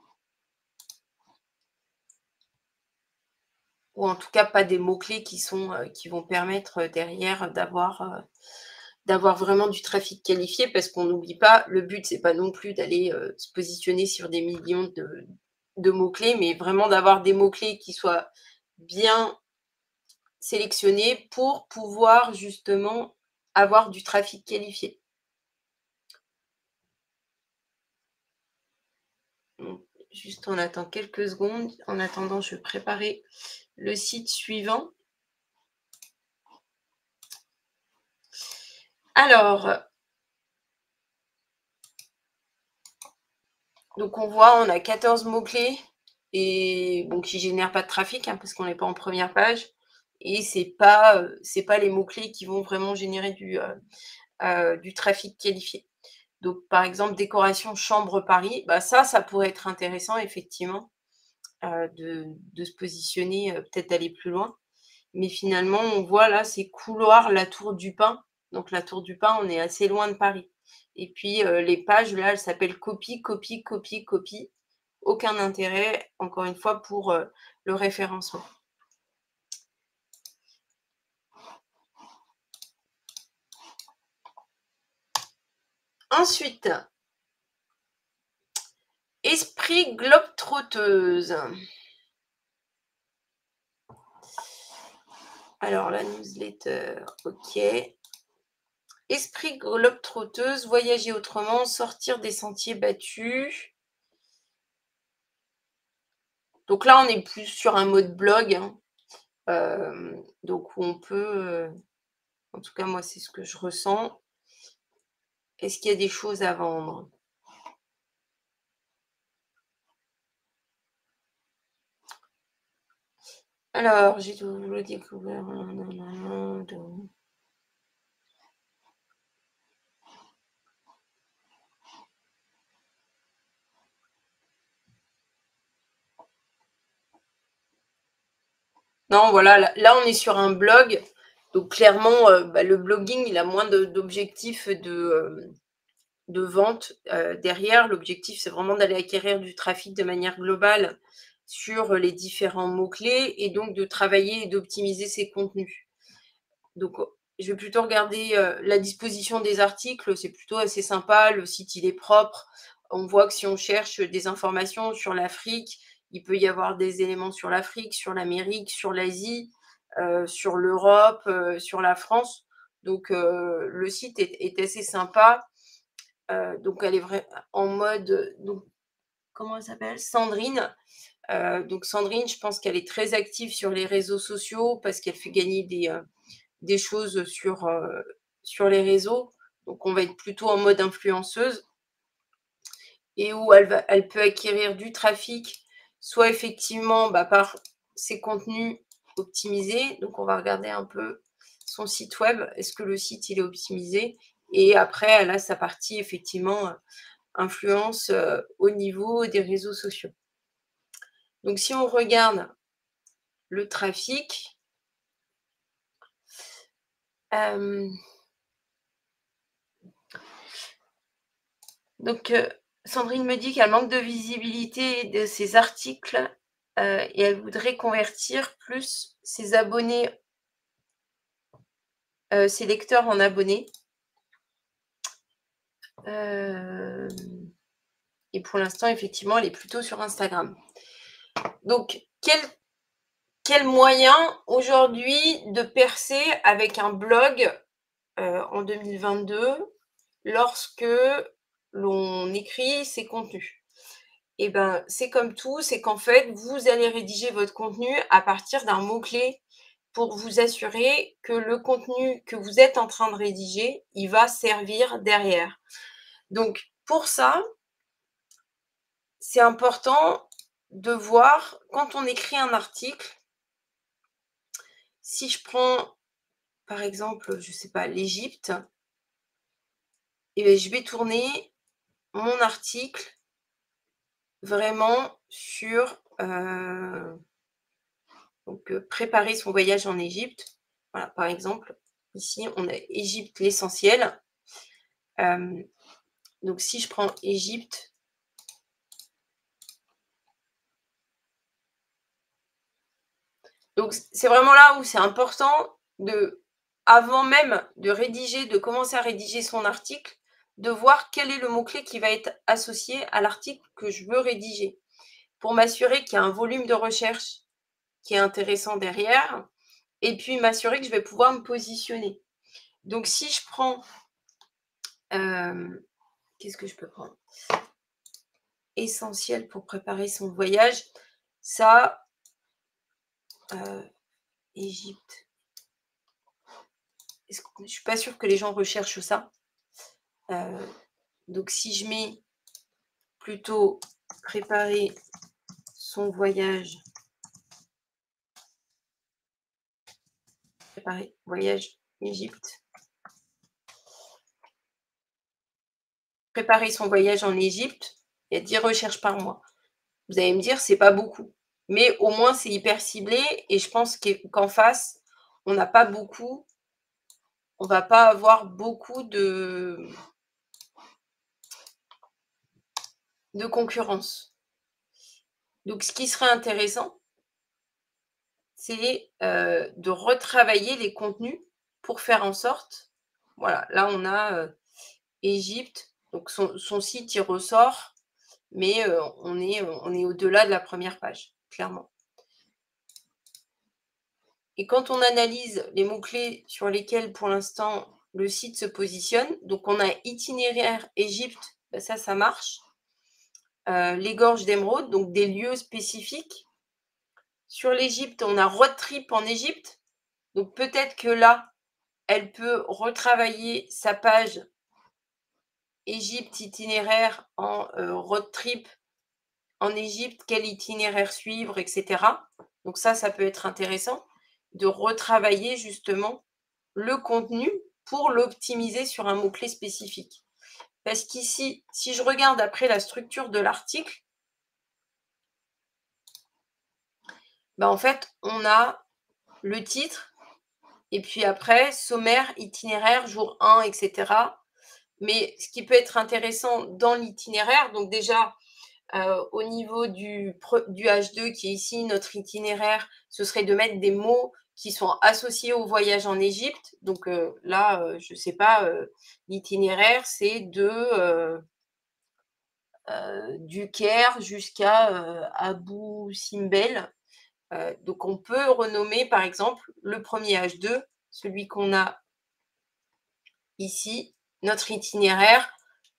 Ou en tout cas, pas des mots-clés qui sont, qui vont permettre, derrière d'avoir vraiment du trafic qualifié. Parce qu'on n'oublie pas, le but, c'est pas non plus d'aller, se positionner sur des millions de mots-clés, mais vraiment d'avoir des mots-clés qui soient bien sélectionnés pour pouvoir justement avoir du trafic qualifié. Donc, juste on attend quelques secondes. En attendant, je vais préparer le site suivant. Alors, donc on voit, on a 14 mots-clés et bon, qui génèrent pas de trafic, hein, parce qu'on n'est pas en première page et c'est pas les mots-clés qui vont vraiment générer du trafic qualifié. Donc par exemple, décoration chambre Paris, bah ça pourrait être intéressant effectivement, de se positionner, peut-être d'aller plus loin. Mais finalement, on voit là, c'est couloir La Tour du Pin. Donc la Tour du Pin, on est assez loin de Paris. Et puis, les pages là, elles s'appellent copie, copie, copie, copie. Aucun intérêt, encore une fois, pour, le référencement. Ensuite, esprit globe-trotteuse. Alors la newsletter, OK. Esprit globe-trotteuse, voyager autrement, sortir des sentiers battus. Donc là, on est plus sur un mode blog, hein. Donc où on peut, en tout cas moi c'est ce que je ressens. Est-ce qu'il y a des choses à vendre? Alors, j'ai toujours découvert non, voilà, là, on est sur un blog, donc clairement, bah, le blogging, il a moins d'objectifs de vente, derrière. L'objectif, c'est vraiment d'aller acquérir du trafic de manière globale sur les différents mots-clés et donc de travailler et d'optimiser ses contenus. Donc, je vais plutôt regarder, la disposition des articles, c'est plutôt assez sympa. Le site, il est propre. On voit que si on cherche des informations sur l'Afrique, il peut y avoir des éléments sur l'Afrique, sur l'Amérique, sur l'Asie, sur l'Europe, sur la France. Donc, le site est assez sympa. Donc elle est en mode, donc comment elle s'appelle? Sandrine. Donc Sandrine, je pense qu'elle est très active sur les réseaux sociaux parce qu'elle fait gagner des choses sur les réseaux. Donc on va être plutôt en mode influenceuse et où elle peut acquérir du trafic, soit effectivement, bah, par ses contenus optimisé. Donc, on va regarder un peu son site web. Est-ce que le site, il est optimisé? Et après, elle a sa partie, effectivement, influence au niveau des réseaux sociaux. Donc, si on regarde le trafic, donc Sandrine me dit qu'elle manque de visibilité de ses articles et elle voudrait convertir plus ses abonnés, ses lecteurs en abonnés. Et pour l'instant, effectivement, elle est plutôt sur Instagram. Donc, quel moyen aujourd'hui de percer avec un blog en 2022 lorsque l'on écrit ses contenus? Eh ben, c'est comme tout, c'est qu'en fait, vous allez rédiger votre contenu à partir d'un mot-clé pour vous assurer que le contenu que vous êtes en train de rédiger, il va servir derrière. Donc, pour ça, c'est important de voir, quand on écrit un article, si je prends, par exemple, je ne sais pas, l'Égypte, et bien, je vais tourner mon article vraiment sur préparer son voyage en Égypte. Voilà, par exemple, ici, on a Égypte, l'essentiel. Donc, si je prends Égypte, donc c'est vraiment là où c'est important avant même de commencer à rédiger son article, de voir quel est le mot-clé qui va être associé à l'article que je veux rédiger, pour m'assurer qu'il y a un volume de recherche qui est intéressant derrière, et puis m'assurer que je vais pouvoir me positionner. Donc, si je prends, qu'est-ce que je peux prendre? Essentiel pour préparer son voyage, ça, Égypte. Je ne suis pas sûre que les gens recherchent ça. Donc, si je mets plutôt préparer son voyage, préparer voyage Égypte, préparer son voyage en Égypte, il y a 10 recherches par mois. Vous allez me dire, c'est pas beaucoup, mais au moins c'est hyper ciblé et je pense qu'en face, on n'a pas beaucoup, on va pas avoir beaucoup de concurrence. Donc, ce qui serait intéressant, c'est de retravailler les contenus pour faire en sorte, voilà, là on a Égypte, donc son site il ressort, mais on est au-delà de la première page, clairement. Et quand on analyse les mots-clés sur lesquels pour l'instant le site se positionne, donc on a itinéraire Égypte, ben ça marche. Les gorges d'émeraude, donc des lieux spécifiques. Sur l'Égypte, on a road trip en Égypte, donc peut-être que là, elle peut retravailler sa page Égypte itinéraire en road trip en Égypte, quel itinéraire suivre, etc. Donc ça peut être intéressant de retravailler justement le contenu pour l'optimiser sur un mot-clé spécifique. Parce qu'ici, si je regarde après la structure de l'article, ben en fait, on a le titre, et puis après, sommaire, itinéraire, jour 1, etc. Mais ce qui peut être intéressant dans l'itinéraire, donc déjà, au niveau du H2 qui est ici, notre itinéraire, ce serait de mettre des mots qui sont associés au voyage en Égypte. Donc là, je ne sais pas, l'itinéraire, c'est du Caire jusqu'à Abu Simbel. Donc on peut renommer par exemple le premier H2, celui qu'on a ici, notre itinéraire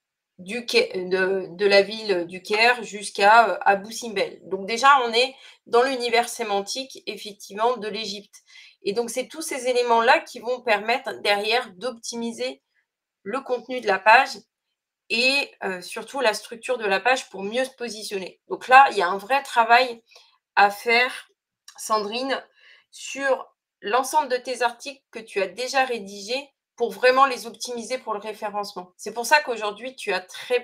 de la ville du Caire jusqu'à Abu Simbel. Donc déjà, on est dans l'univers sémantique, effectivement, de l'Égypte. Et donc, c'est tous ces éléments-là qui vont permettre derrière d'optimiser le contenu de la page et surtout la structure de la page pour mieux se positionner. Donc là, il y a un vrai travail à faire, Sandrine. sur l'ensemble de tes articles que tu as déjà rédigés pour vraiment les optimiser pour le référencement. C'est pour ça qu'aujourd'hui, tu as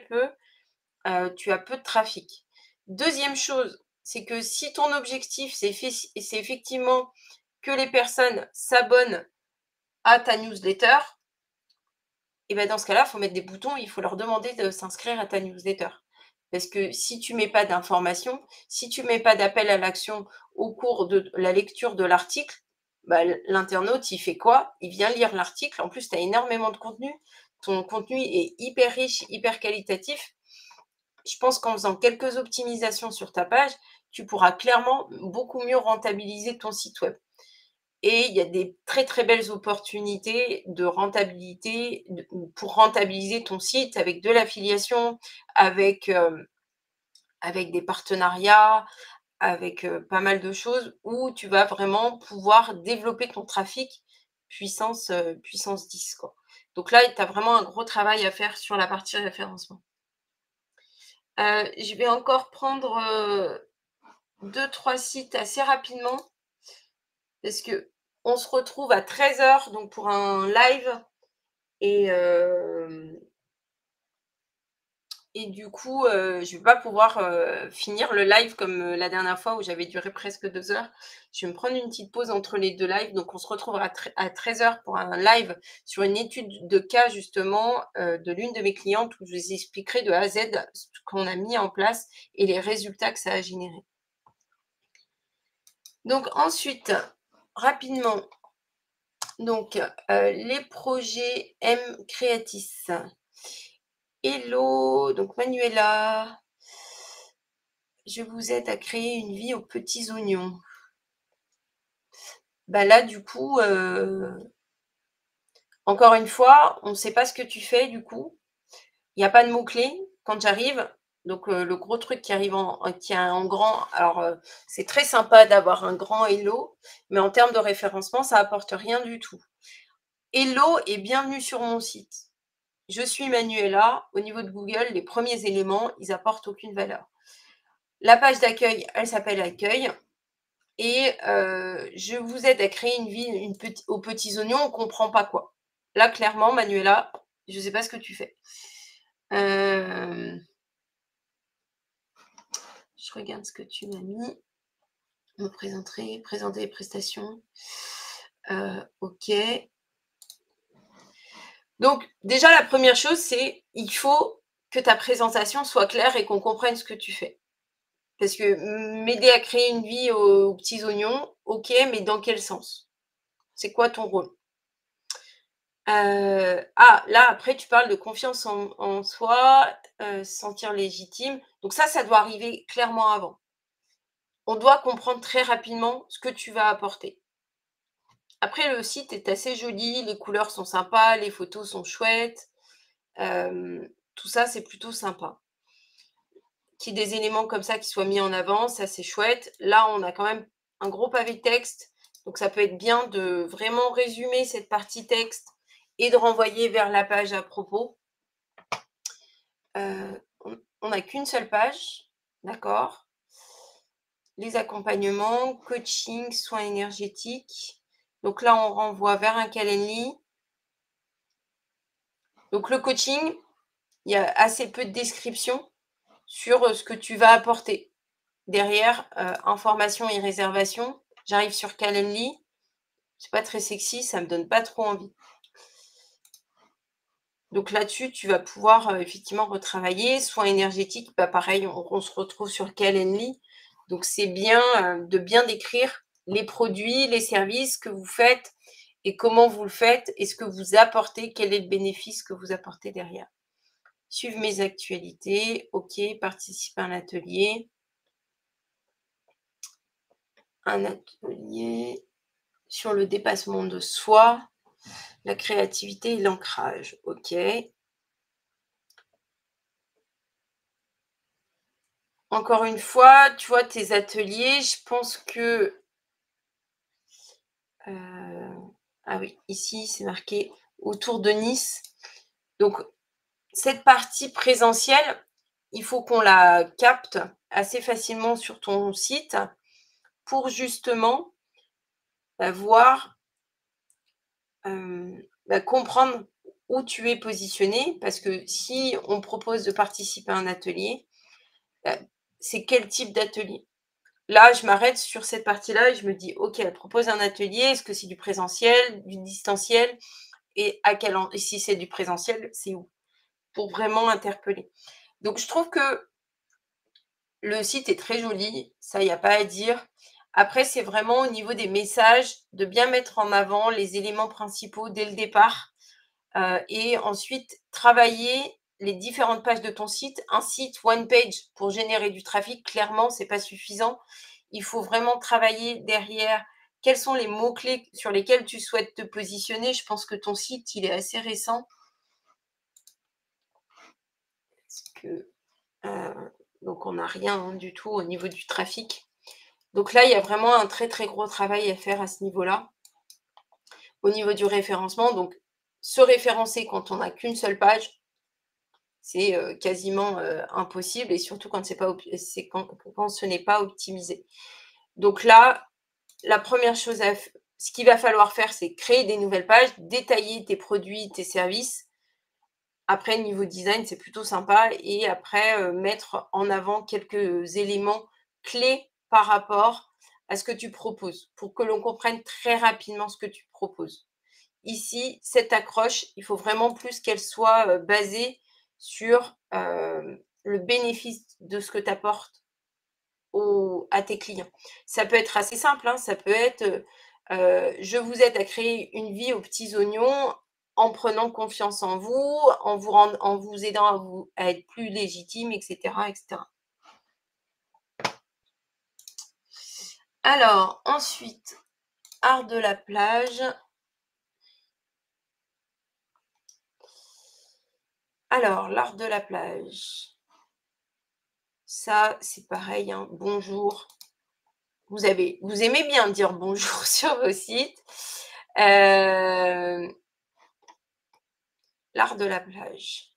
peu de trafic. Deuxième chose, c'est que si ton objectif, c'est effectivement que les personnes s'abonnent à ta newsletter, et ben dans ce cas-là, il faut mettre des boutons, il faut leur demander de s'inscrire à ta newsletter. Parce que si tu mets pas d'informations, si tu mets pas d'appel à l'action au cours de la lecture de l'article, bah, l'internaute, il fait quoi? Il vient lire l'article. En plus, tu as énormément de contenu. Ton contenu est hyper riche, hyper qualitatif. Je pense qu'en faisant quelques optimisations sur ta page, tu pourras clairement beaucoup mieux rentabiliser ton site web. Et il y a des très, très belles opportunités de rentabilité pour rentabiliser ton site avec de l'affiliation, avec des partenariats, avec pas mal de choses où tu vas vraiment pouvoir développer ton trafic puissance 10, quoi. Donc là, tu as vraiment un gros travail à faire sur la partie référencement. Je vais encore prendre 2-3 sites assez rapidement parce qu'on se retrouve à 13h donc pour un live et du coup, je vais pas pouvoir, finir le live comme, la dernière fois où j'avais duré presque 2 heures. Je vais me prendre une petite pause entre les 2 lives, donc on se retrouvera à 13h pour un live sur une étude de cas justement, de l'une de mes clientes où je vous expliquerai de A à Z ce qu'on a mis en place et les résultats que ça a généré. Donc ensuite, rapidement, donc les projets M Creatis. Hello, donc Manuela, je vous aide à créer une vie aux petits oignons. Bah là, du coup, encore une fois, on ne sait pas ce que tu fais, du coup. Il n'y a pas de mots-clés quand j'arrive. Donc, le gros truc qui arrive qui est en grand, alors c'est très sympa d'avoir un grand hello, mais en termes de référencement, ça apporte rien du tout. Hello et bienvenue sur mon site. Je suis Manuela. Au niveau de Google, les premiers éléments, ils apportent aucune valeur. La page d'accueil, elle s'appelle accueil. Et je vous aide à créer une vie aux petits oignons, on ne comprend pas quoi. Là, clairement, Manuela, je ne sais pas ce que tu fais. Je regarde ce que tu m'as mis. Me présenter les prestations. OK. Donc, déjà, la première chose, c'est il faut que ta présentation soit claire et qu'on comprenne ce que tu fais. Parce que m'aider à créer une vie aux petits oignons, OK, mais dans quel sens? C'est quoi ton rôle? Là, après, tu parles de confiance en soi, se sentir légitime. Donc ça doit arriver clairement avant. On doit comprendre très rapidement ce que tu vas apporter. Après, le site est assez joli, les couleurs sont sympas, les photos sont chouettes. Tout ça, c'est plutôt sympa. Qu'il y ait des éléments comme ça qui soient mis en avant, ça, c'est chouette. Là, on a quand même un gros pavé texte, donc ça peut être bien de vraiment résumer cette partie texte et de renvoyer vers la page à propos. On n'a qu'une seule page, d'accord. Les accompagnements, coaching, soins énergétiques. Donc là, on renvoie vers un Calendly. Donc le coaching, il y a assez peu de description sur ce que tu vas apporter. Derrière, information et réservation, j'arrive sur Calendly. C'est pas très sexy, ça me donne pas trop envie. Donc là-dessus, tu vas pouvoir effectivement retravailler. Soins énergétiques, bah pareil, on se retrouve sur Calendly. Donc c'est bien de bien décrire les produits, les services que vous faites et comment vous le faites et ce que vous apportez, quel est le bénéfice que vous apportez derrière. Suivre mes actualités, OK, participer à un atelier. Un atelier sur le dépassement de soi, la créativité et l'ancrage, OK. Encore une fois, tu vois, tes ateliers, je pense que ah oui, ici, c'est marqué autour de Nice. Donc cette partie présentielle, il faut qu'on la capte assez facilement sur ton site pour justement voir, comprendre où tu es positionné. Parce que si on propose de participer à un atelier, heu, c'est quel type d'atelier? Là, je m'arrête sur cette partie-là et je me dis: «OK, elle propose un atelier, est-ce que c'est du présentiel, du distanciel et à quel en et si c'est du présentiel, c'est où?» Pour vraiment interpeller. Donc je trouve que le site est très joli, ça, il y a pas à dire. Après, c'est vraiment au niveau des messages, de bien mettre en avant les éléments principaux dès le départ, et ensuite travailler les différentes pages de ton site. Un site one page pour générer du trafic, clairement, c'est pas suffisant. Il faut vraiment travailler derrière quels sont les mots-clés sur lesquels tu souhaites te positionner. Je pense que ton site, il est assez récent. Parce que, donc on n'a rien, hein, du tout au niveau du trafic. Donc là, il y a vraiment un très, très gros travail à faire à ce niveau-là. Au niveau du référencement, donc se référencer quand on n'a qu'une seule page, c'est, quasiment, impossible et surtout quand c'est pas c'est quand ce n'est pas optimisé. Donc là, la première chose à f ce qu'il va falloir faire, c'est créer des nouvelles pages, détailler tes produits, tes services. Après niveau design, c'est plutôt sympa et après, mettre en avant quelques éléments clés par rapport à ce que tu proposes, pour que l'on comprenne très rapidement ce que tu proposes. Ici, cette accroche, il faut vraiment plus qu'elle soit, basée sur, le bénéfice de ce que tu apportes à tes clients. Ça peut être assez simple, hein, ça peut être, «Je vous aide à créer une vie aux petits oignons en prenant confiance en vous, en vous aidant à être plus légitime» et cetera et cetera. Alors ensuite, art de la plage. Alors l'art de la plage, ça, c'est pareil, hein, bonjour. Vous aimez bien dire bonjour sur vos sites. Hem, l'art de la plage.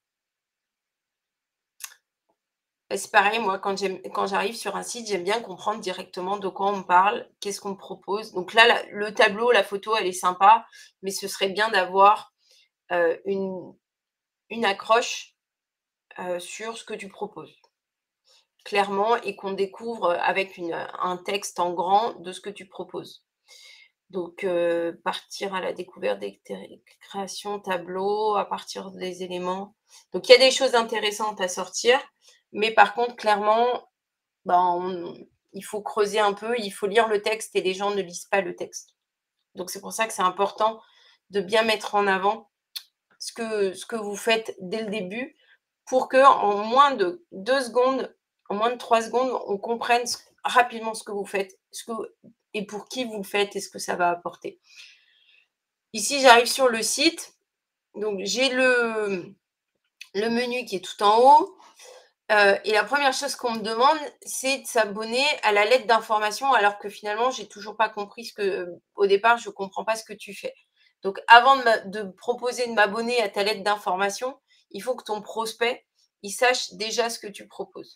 Bah, c'est pareil, moi, quand j'arrive sur un site, j'aime bien comprendre directement de quoi on me parle, qu'est-ce qu'on me propose. Donc là, le tableau, la photo, elle est sympa, mais ce serait bien d'avoir, heu, une une accroche, sur ce que tu proposes, clairement et qu'on découvre, avec un texte en grand de ce que tu proposes. Donc, partir à la découverte des créations, tableaux, à partir des éléments. Donc il y a des choses intéressantes à sortir, mais par contre, clairement, il faut creuser un peu, il faut lire le texte et les gens ne lisent pas le texte. Donc c'est pour ça que c'est important de bien mettre en avant ce que vous faites dès le début pour qu'en moins de 2 secondes, en moins de 3 secondes, on comprenne rapidement ce que vous faites, et pour qui vous le faites et ce que ça va apporter. Ici, j'arrive sur le site, donc j'ai le menu qui est tout en haut, et la première chose qu'on me demande, c'est de s'abonner à la lettre d'information alors que finalement, j'ai toujours pas compris au départ, je comprends pas ce que tu fais. Donc avant de me proposer de m'abonner à ta lettre d'information, il faut que ton prospect, il sache déjà ce que tu proposes.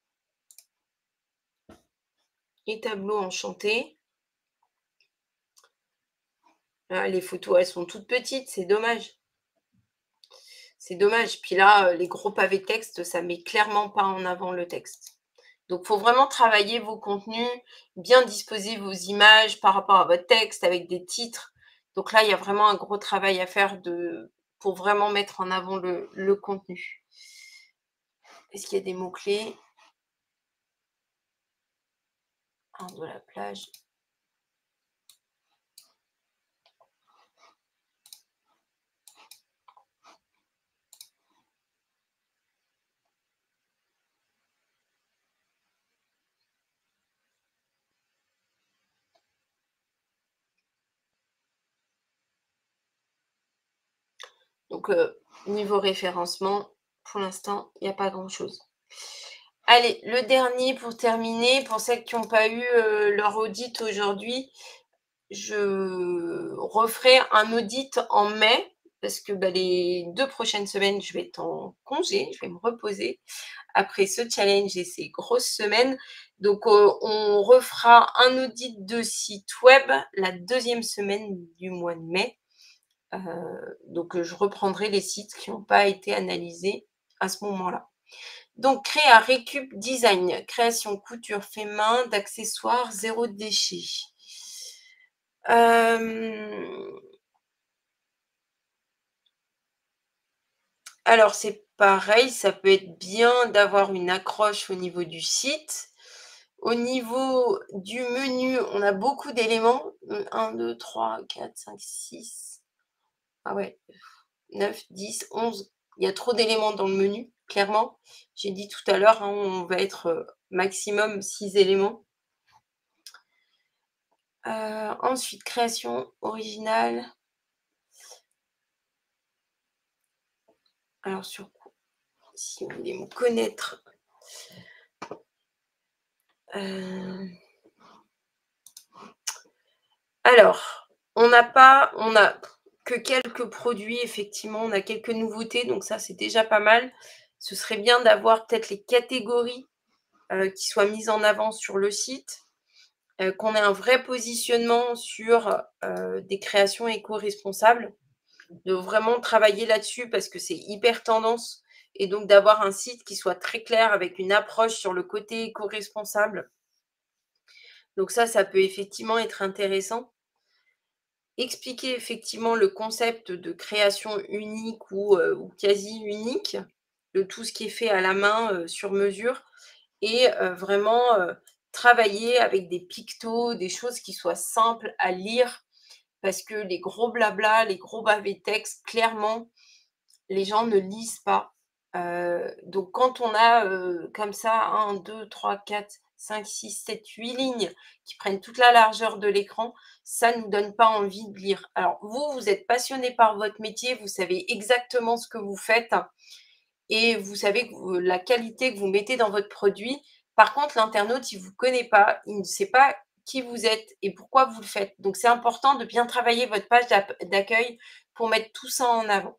Les tableaux enchantés. Ah, les photos, elles sont toutes petites, c'est dommage. C'est dommage. Puis là, les gros pavés de texte, ça met clairement pas en avant le texte. Donc, faut vraiment travailler vos contenus, bien disposer vos images par rapport à votre texte avec des titres. Donc là, il y a vraiment un gros travail à faire pour vraiment mettre en avant le contenu. Est-ce qu'il y a des mots-clés? Art de la plage. Donc, niveau référencement, pour l'instant, il n'y a pas grand-chose. Allez, le dernier pour terminer, pour celles qui n'ont pas eu, leur audit aujourd'hui, je referai un audit en mai parce que, les 2 prochaines semaines, je vais être en congé, je vais me reposer. après ce challenge et ces grosses semaines. Donc, on refera un audit de site web la 2e semaine du mois de mai. Donc, je reprendrai les sites qui n'ont pas été analysés à ce moment-là. Donc, créa récup design, création couture fait main d'accessoires 0 déchet. Alors, c'est pareil, ça peut être bien d'avoir une accroche au niveau du site. Au niveau du menu, on a beaucoup d'éléments. 1, 2, 3, 4, 5, 6. Ah ouais, 9, 10, 11. Il y a trop d'éléments dans le menu, clairement. J'ai dit tout à l'heure, hein, on va être maximum 6 éléments. Ensuite, création originale. Alors, sur quoi, si vous voulez me connaître, alors, on a que quelques produits, effectivement, on a quelques nouveautés, donc ça, c'est déjà pas mal. Ce serait bien d'avoir peut-être les catégories qui soient mises en avant sur le site, qu'on ait un vrai positionnement sur des créations éco-responsables, de vraiment travailler là-dessus parce que c'est hyper tendance, et donc d'avoir un site qui soit très clair avec une approche sur le côté éco-responsable. Donc ça peut effectivement être intéressant. Expliquer effectivement le concept de création unique ou quasi unique, de tout ce qui est fait à la main, sur mesure, et vraiment travailler avec des pictos, des choses qui soient simples à lire, parce que les gros blabla, les gros pavés textes, clairement, les gens ne lisent pas. Donc quand on a comme ça 1, 2, 3, 4, 5, 6, 7, 8 lignes qui prennent toute la largeur de l'écran, ça ne nous donne pas envie de lire. Alors vous êtes passionné par votre métier, vous savez exactement ce que vous faites et vous savez que la qualité que vous mettez dans votre produit. Par contre, l'internaute, il ne vous connaît pas, il ne sait pas qui vous êtes et pourquoi vous le faites. Donc c'est important de bien travailler votre page d'accueil pour mettre tout ça en avant.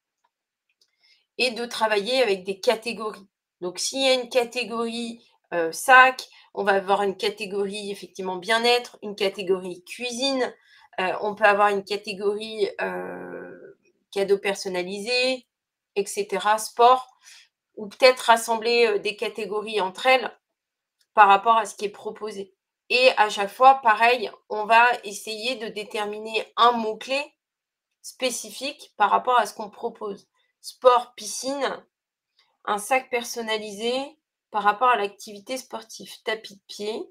Et de travailler avec des catégories. Donc s'il y a une catégorie sac, on va avoir une catégorie effectivement bien-être, une catégorie cuisine, on peut avoir une catégorie cadeaux personnalisés, etc., sport, ou peut-être rassembler des catégories entre elles par rapport à ce qui est proposé. Et à chaque fois, pareil, on va essayer de déterminer un mot-clé spécifique par rapport à ce qu'on propose. Sport, piscine, un sac personnalisé par rapport à l'activité sportive, tapis de pied.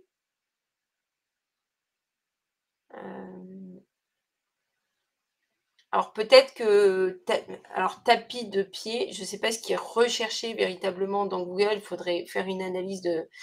Alors peut-être que tapis de pied, je ne sais pas ce qui est recherché véritablement dans Google, il faudrait faire une analyse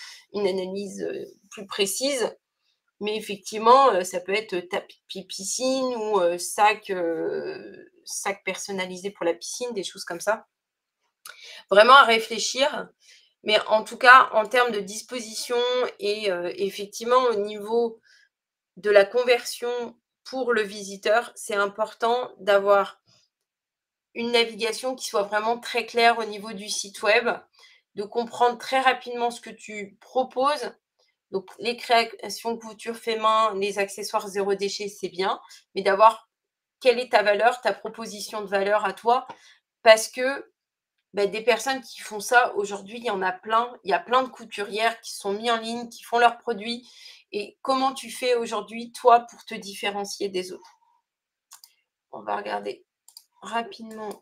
plus précise. Mais effectivement, ça peut être tapis de pied piscine ou sac personnalisé pour la piscine, des choses comme ça. Vraiment à réfléchir. Mais en tout cas, en termes de disposition et effectivement au niveau de la conversion pour le visiteur, c'est important d'avoir une navigation qui soit vraiment très claire au niveau du site web, de comprendre très rapidement ce que tu proposes. Donc les créations couture fait main, les accessoires 0 déchet, c'est bien, mais d'avoir quelle est ta valeur, ta proposition de valeur à toi, parce que des personnes qui font ça, aujourd'hui, il y en a plein. Il y a plein de couturières qui sont mises en ligne, qui font leurs produits. Et comment tu fais aujourd'hui, toi, pour te différencier des autres? On va regarder rapidement.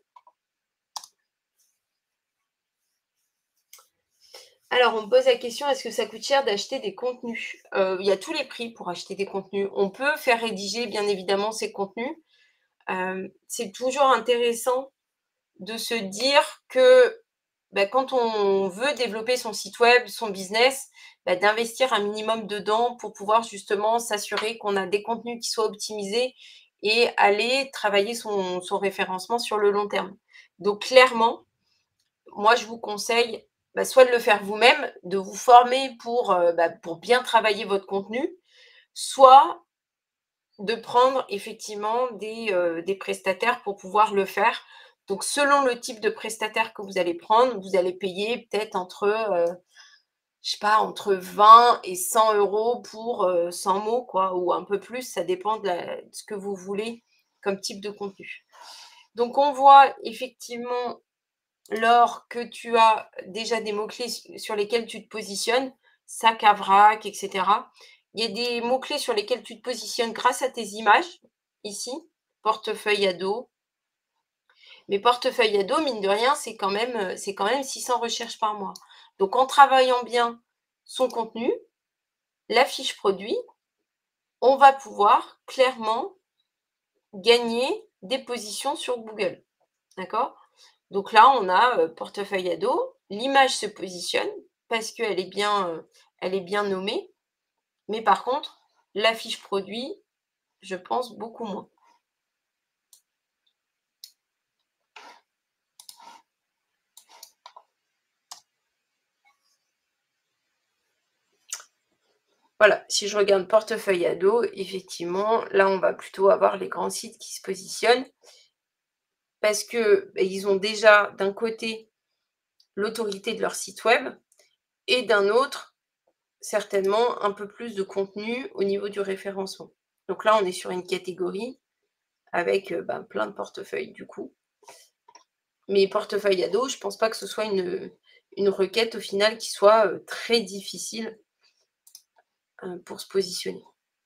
Alors, on me pose la question, est-ce que ça coûte cher d'acheter des contenus? Il y a tous les prix pour acheter des contenus. On peut faire rédiger, bien évidemment, ces contenus. C'est toujours intéressant de se dire que quand on veut développer son site web, son business, d'investir un minimum dedans pour pouvoir justement s'assurer qu'on a des contenus qui soient optimisés et aller travailler son référencement sur le long terme. Donc clairement, moi je vous conseille soit de le faire vous-même, de vous former pour bien travailler votre contenu, soit de prendre effectivement des prestataires pour pouvoir le faire. Donc selon le type de prestataire que vous allez prendre, vous allez payer peut-être entre, je sais pas, entre 20 et 100 € pour, 100 mots quoi, ou un peu plus, ça dépend de ce que vous voulez comme type de contenu. Donc on voit effectivement, Laure, que tu as déjà des mots-clés sur lesquels tu te positionnes, sac à vrac, et cetera. Il y a des mots-clés sur lesquels tu te positionnes grâce à tes images, ici, portefeuille ado. Mais portefeuille ado, mine de rien, c'est quand même 600 recherches par mois. Donc en travaillant bien son contenu, la fiche produit, on va pouvoir clairement gagner des positions sur Google. D'accord? Donc là, on a, portefeuille ado, l'image se positionne parce elle est bien nommée, mais par contre, la fiche produit, je pense beaucoup moins. Voilà, si je regarde portefeuille ado, effectivement, là, on va plutôt avoir les grands sites qui se positionnent parce que, ils ont déjà, d'un côté, l'autorité de leur site web et d'un autre, certainement, un peu plus de contenu au niveau du référencement. Donc là, on est sur une catégorie avec, plein de portefeuilles, du coup. Mais portefeuille ado, je pense pas que ce soit une requête, au final, qui soit, très difficile, pour se positionner.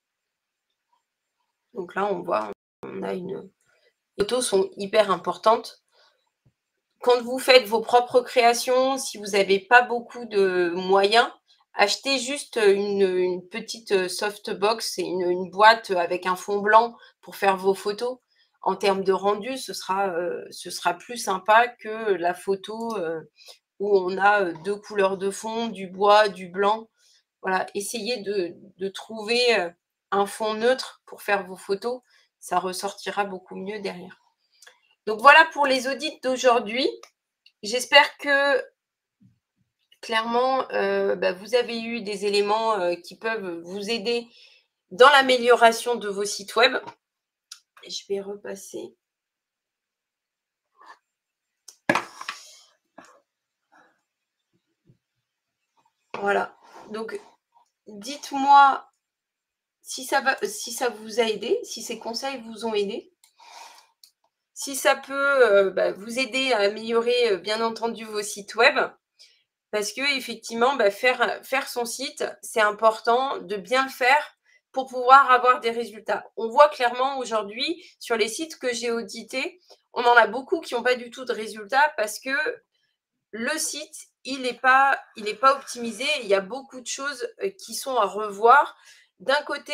Donc là, on voit, on a les photos sont hyper importantes. Quand vous faites vos propres créations, si vous n'avez pas beaucoup de moyens, achetez juste, une petite, softbox, c'est une boîte avec un fond blanc pour faire vos photos. En termes de rendu, ce sera plus sympa que la photo, où on a, 2 couleurs de fond, du bois, du blanc. Voilà, essayez de trouver, un fond neutre pour faire vos photos, ça ressortira beaucoup mieux derrière. Donc voilà pour les audits d'aujourd'hui. J'espère que clairement, vous avez eu des éléments, qui peuvent vous aider dans l'amélioration de vos sites web. Et je vais repasser. Voilà, donc dites-moi si ça vous a aidé, si ces conseils vous ont aidé. Si ça peut, vous aider à améliorer, bien entendu vos sites web, parce qu'effectivement, faire son site, c'est important de bien le faire pour pouvoir avoir des résultats. On voit clairement aujourd'hui sur les sites que j'ai audités, on en a beaucoup qui n'ont pas du tout de résultats parce que le site, il est pas optimisé. Il y a beaucoup de choses, qui sont à revoir. D'un côté,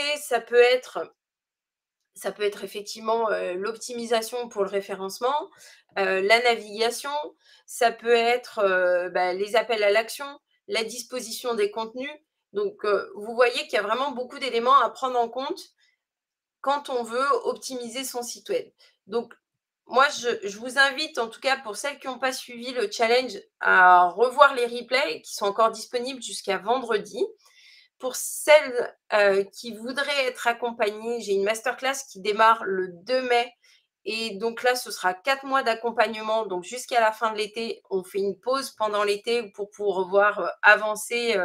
ça peut être effectivement, l'optimisation pour le référencement, la navigation, ça peut être, les appels à l'action, la disposition des contenus. Donc, vous voyez qu'il y a vraiment beaucoup d'éléments à prendre en compte quand on veut optimiser son site web. Donc moi, je vous invite, en tout cas pour celles qui n'ont pas suivi le challenge, à revoir les replays qui sont encore disponibles jusqu'à vendredi. Pour celles, qui voudraient être accompagnées, j'ai une masterclass qui démarre le 2 mai et donc là, ce sera 4 mois d'accompagnement, donc jusqu'à la fin de l'été. On fait une pause pendant l'été pour pouvoir, avancer,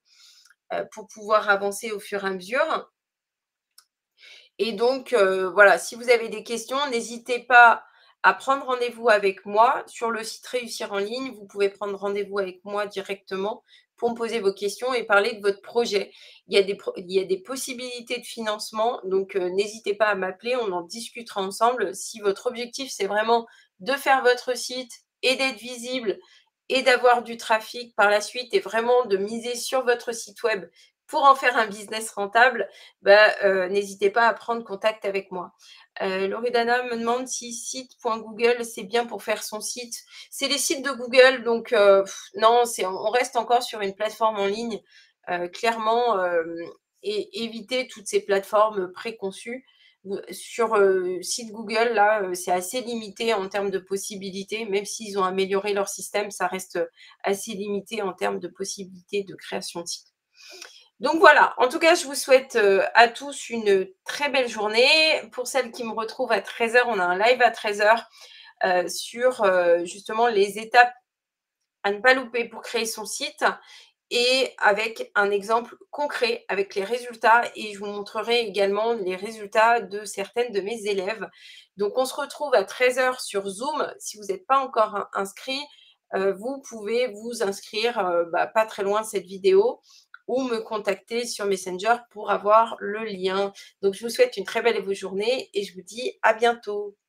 au fur et à mesure. Et donc, voilà, si vous avez des questions, n'hésitez pas à prendre rendez-vous avec moi sur le site Réussir en ligne. Vous pouvez prendre rendez-vous avec moi directement pour me poser vos questions et parler de votre projet. Il y a des possibilités de financement, donc n'hésitez pas à m'appeler, on en discutera ensemble. Si votre objectif, c'est vraiment de faire votre site et d'être visible et d'avoir du trafic par la suite et vraiment de miser sur votre site web pour en faire un business rentable, n'hésitez pas à prendre contact avec moi. Loredana me demande si site.google, c'est bien pour faire son site. C'est les sites de Google, donc non, on reste encore sur une plateforme en ligne, clairement, et éviter toutes ces plateformes préconçues. Sur site Google, là, c'est assez limité en termes de possibilités. Même s'ils ont amélioré leur système, ça reste assez limité en termes de possibilités de création de site. Donc voilà, en tout cas, je vous souhaite à tous une très belle journée. Pour celles qui me retrouvent à 13h, on a un live à 13h sur, justement les étapes à ne pas louper pour créer son site et avec un exemple concret, avec les résultats et je vous montrerai également les résultats de certaines de mes élèves. Donc on se retrouve à 13h sur Zoom. Si vous n'êtes pas encore inscrit, vous pouvez vous inscrire, pas très loin de cette vidéo ou me contacter sur Messenger pour avoir le lien. Donc je vous souhaite une très belle journée et je vous dis à bientôt.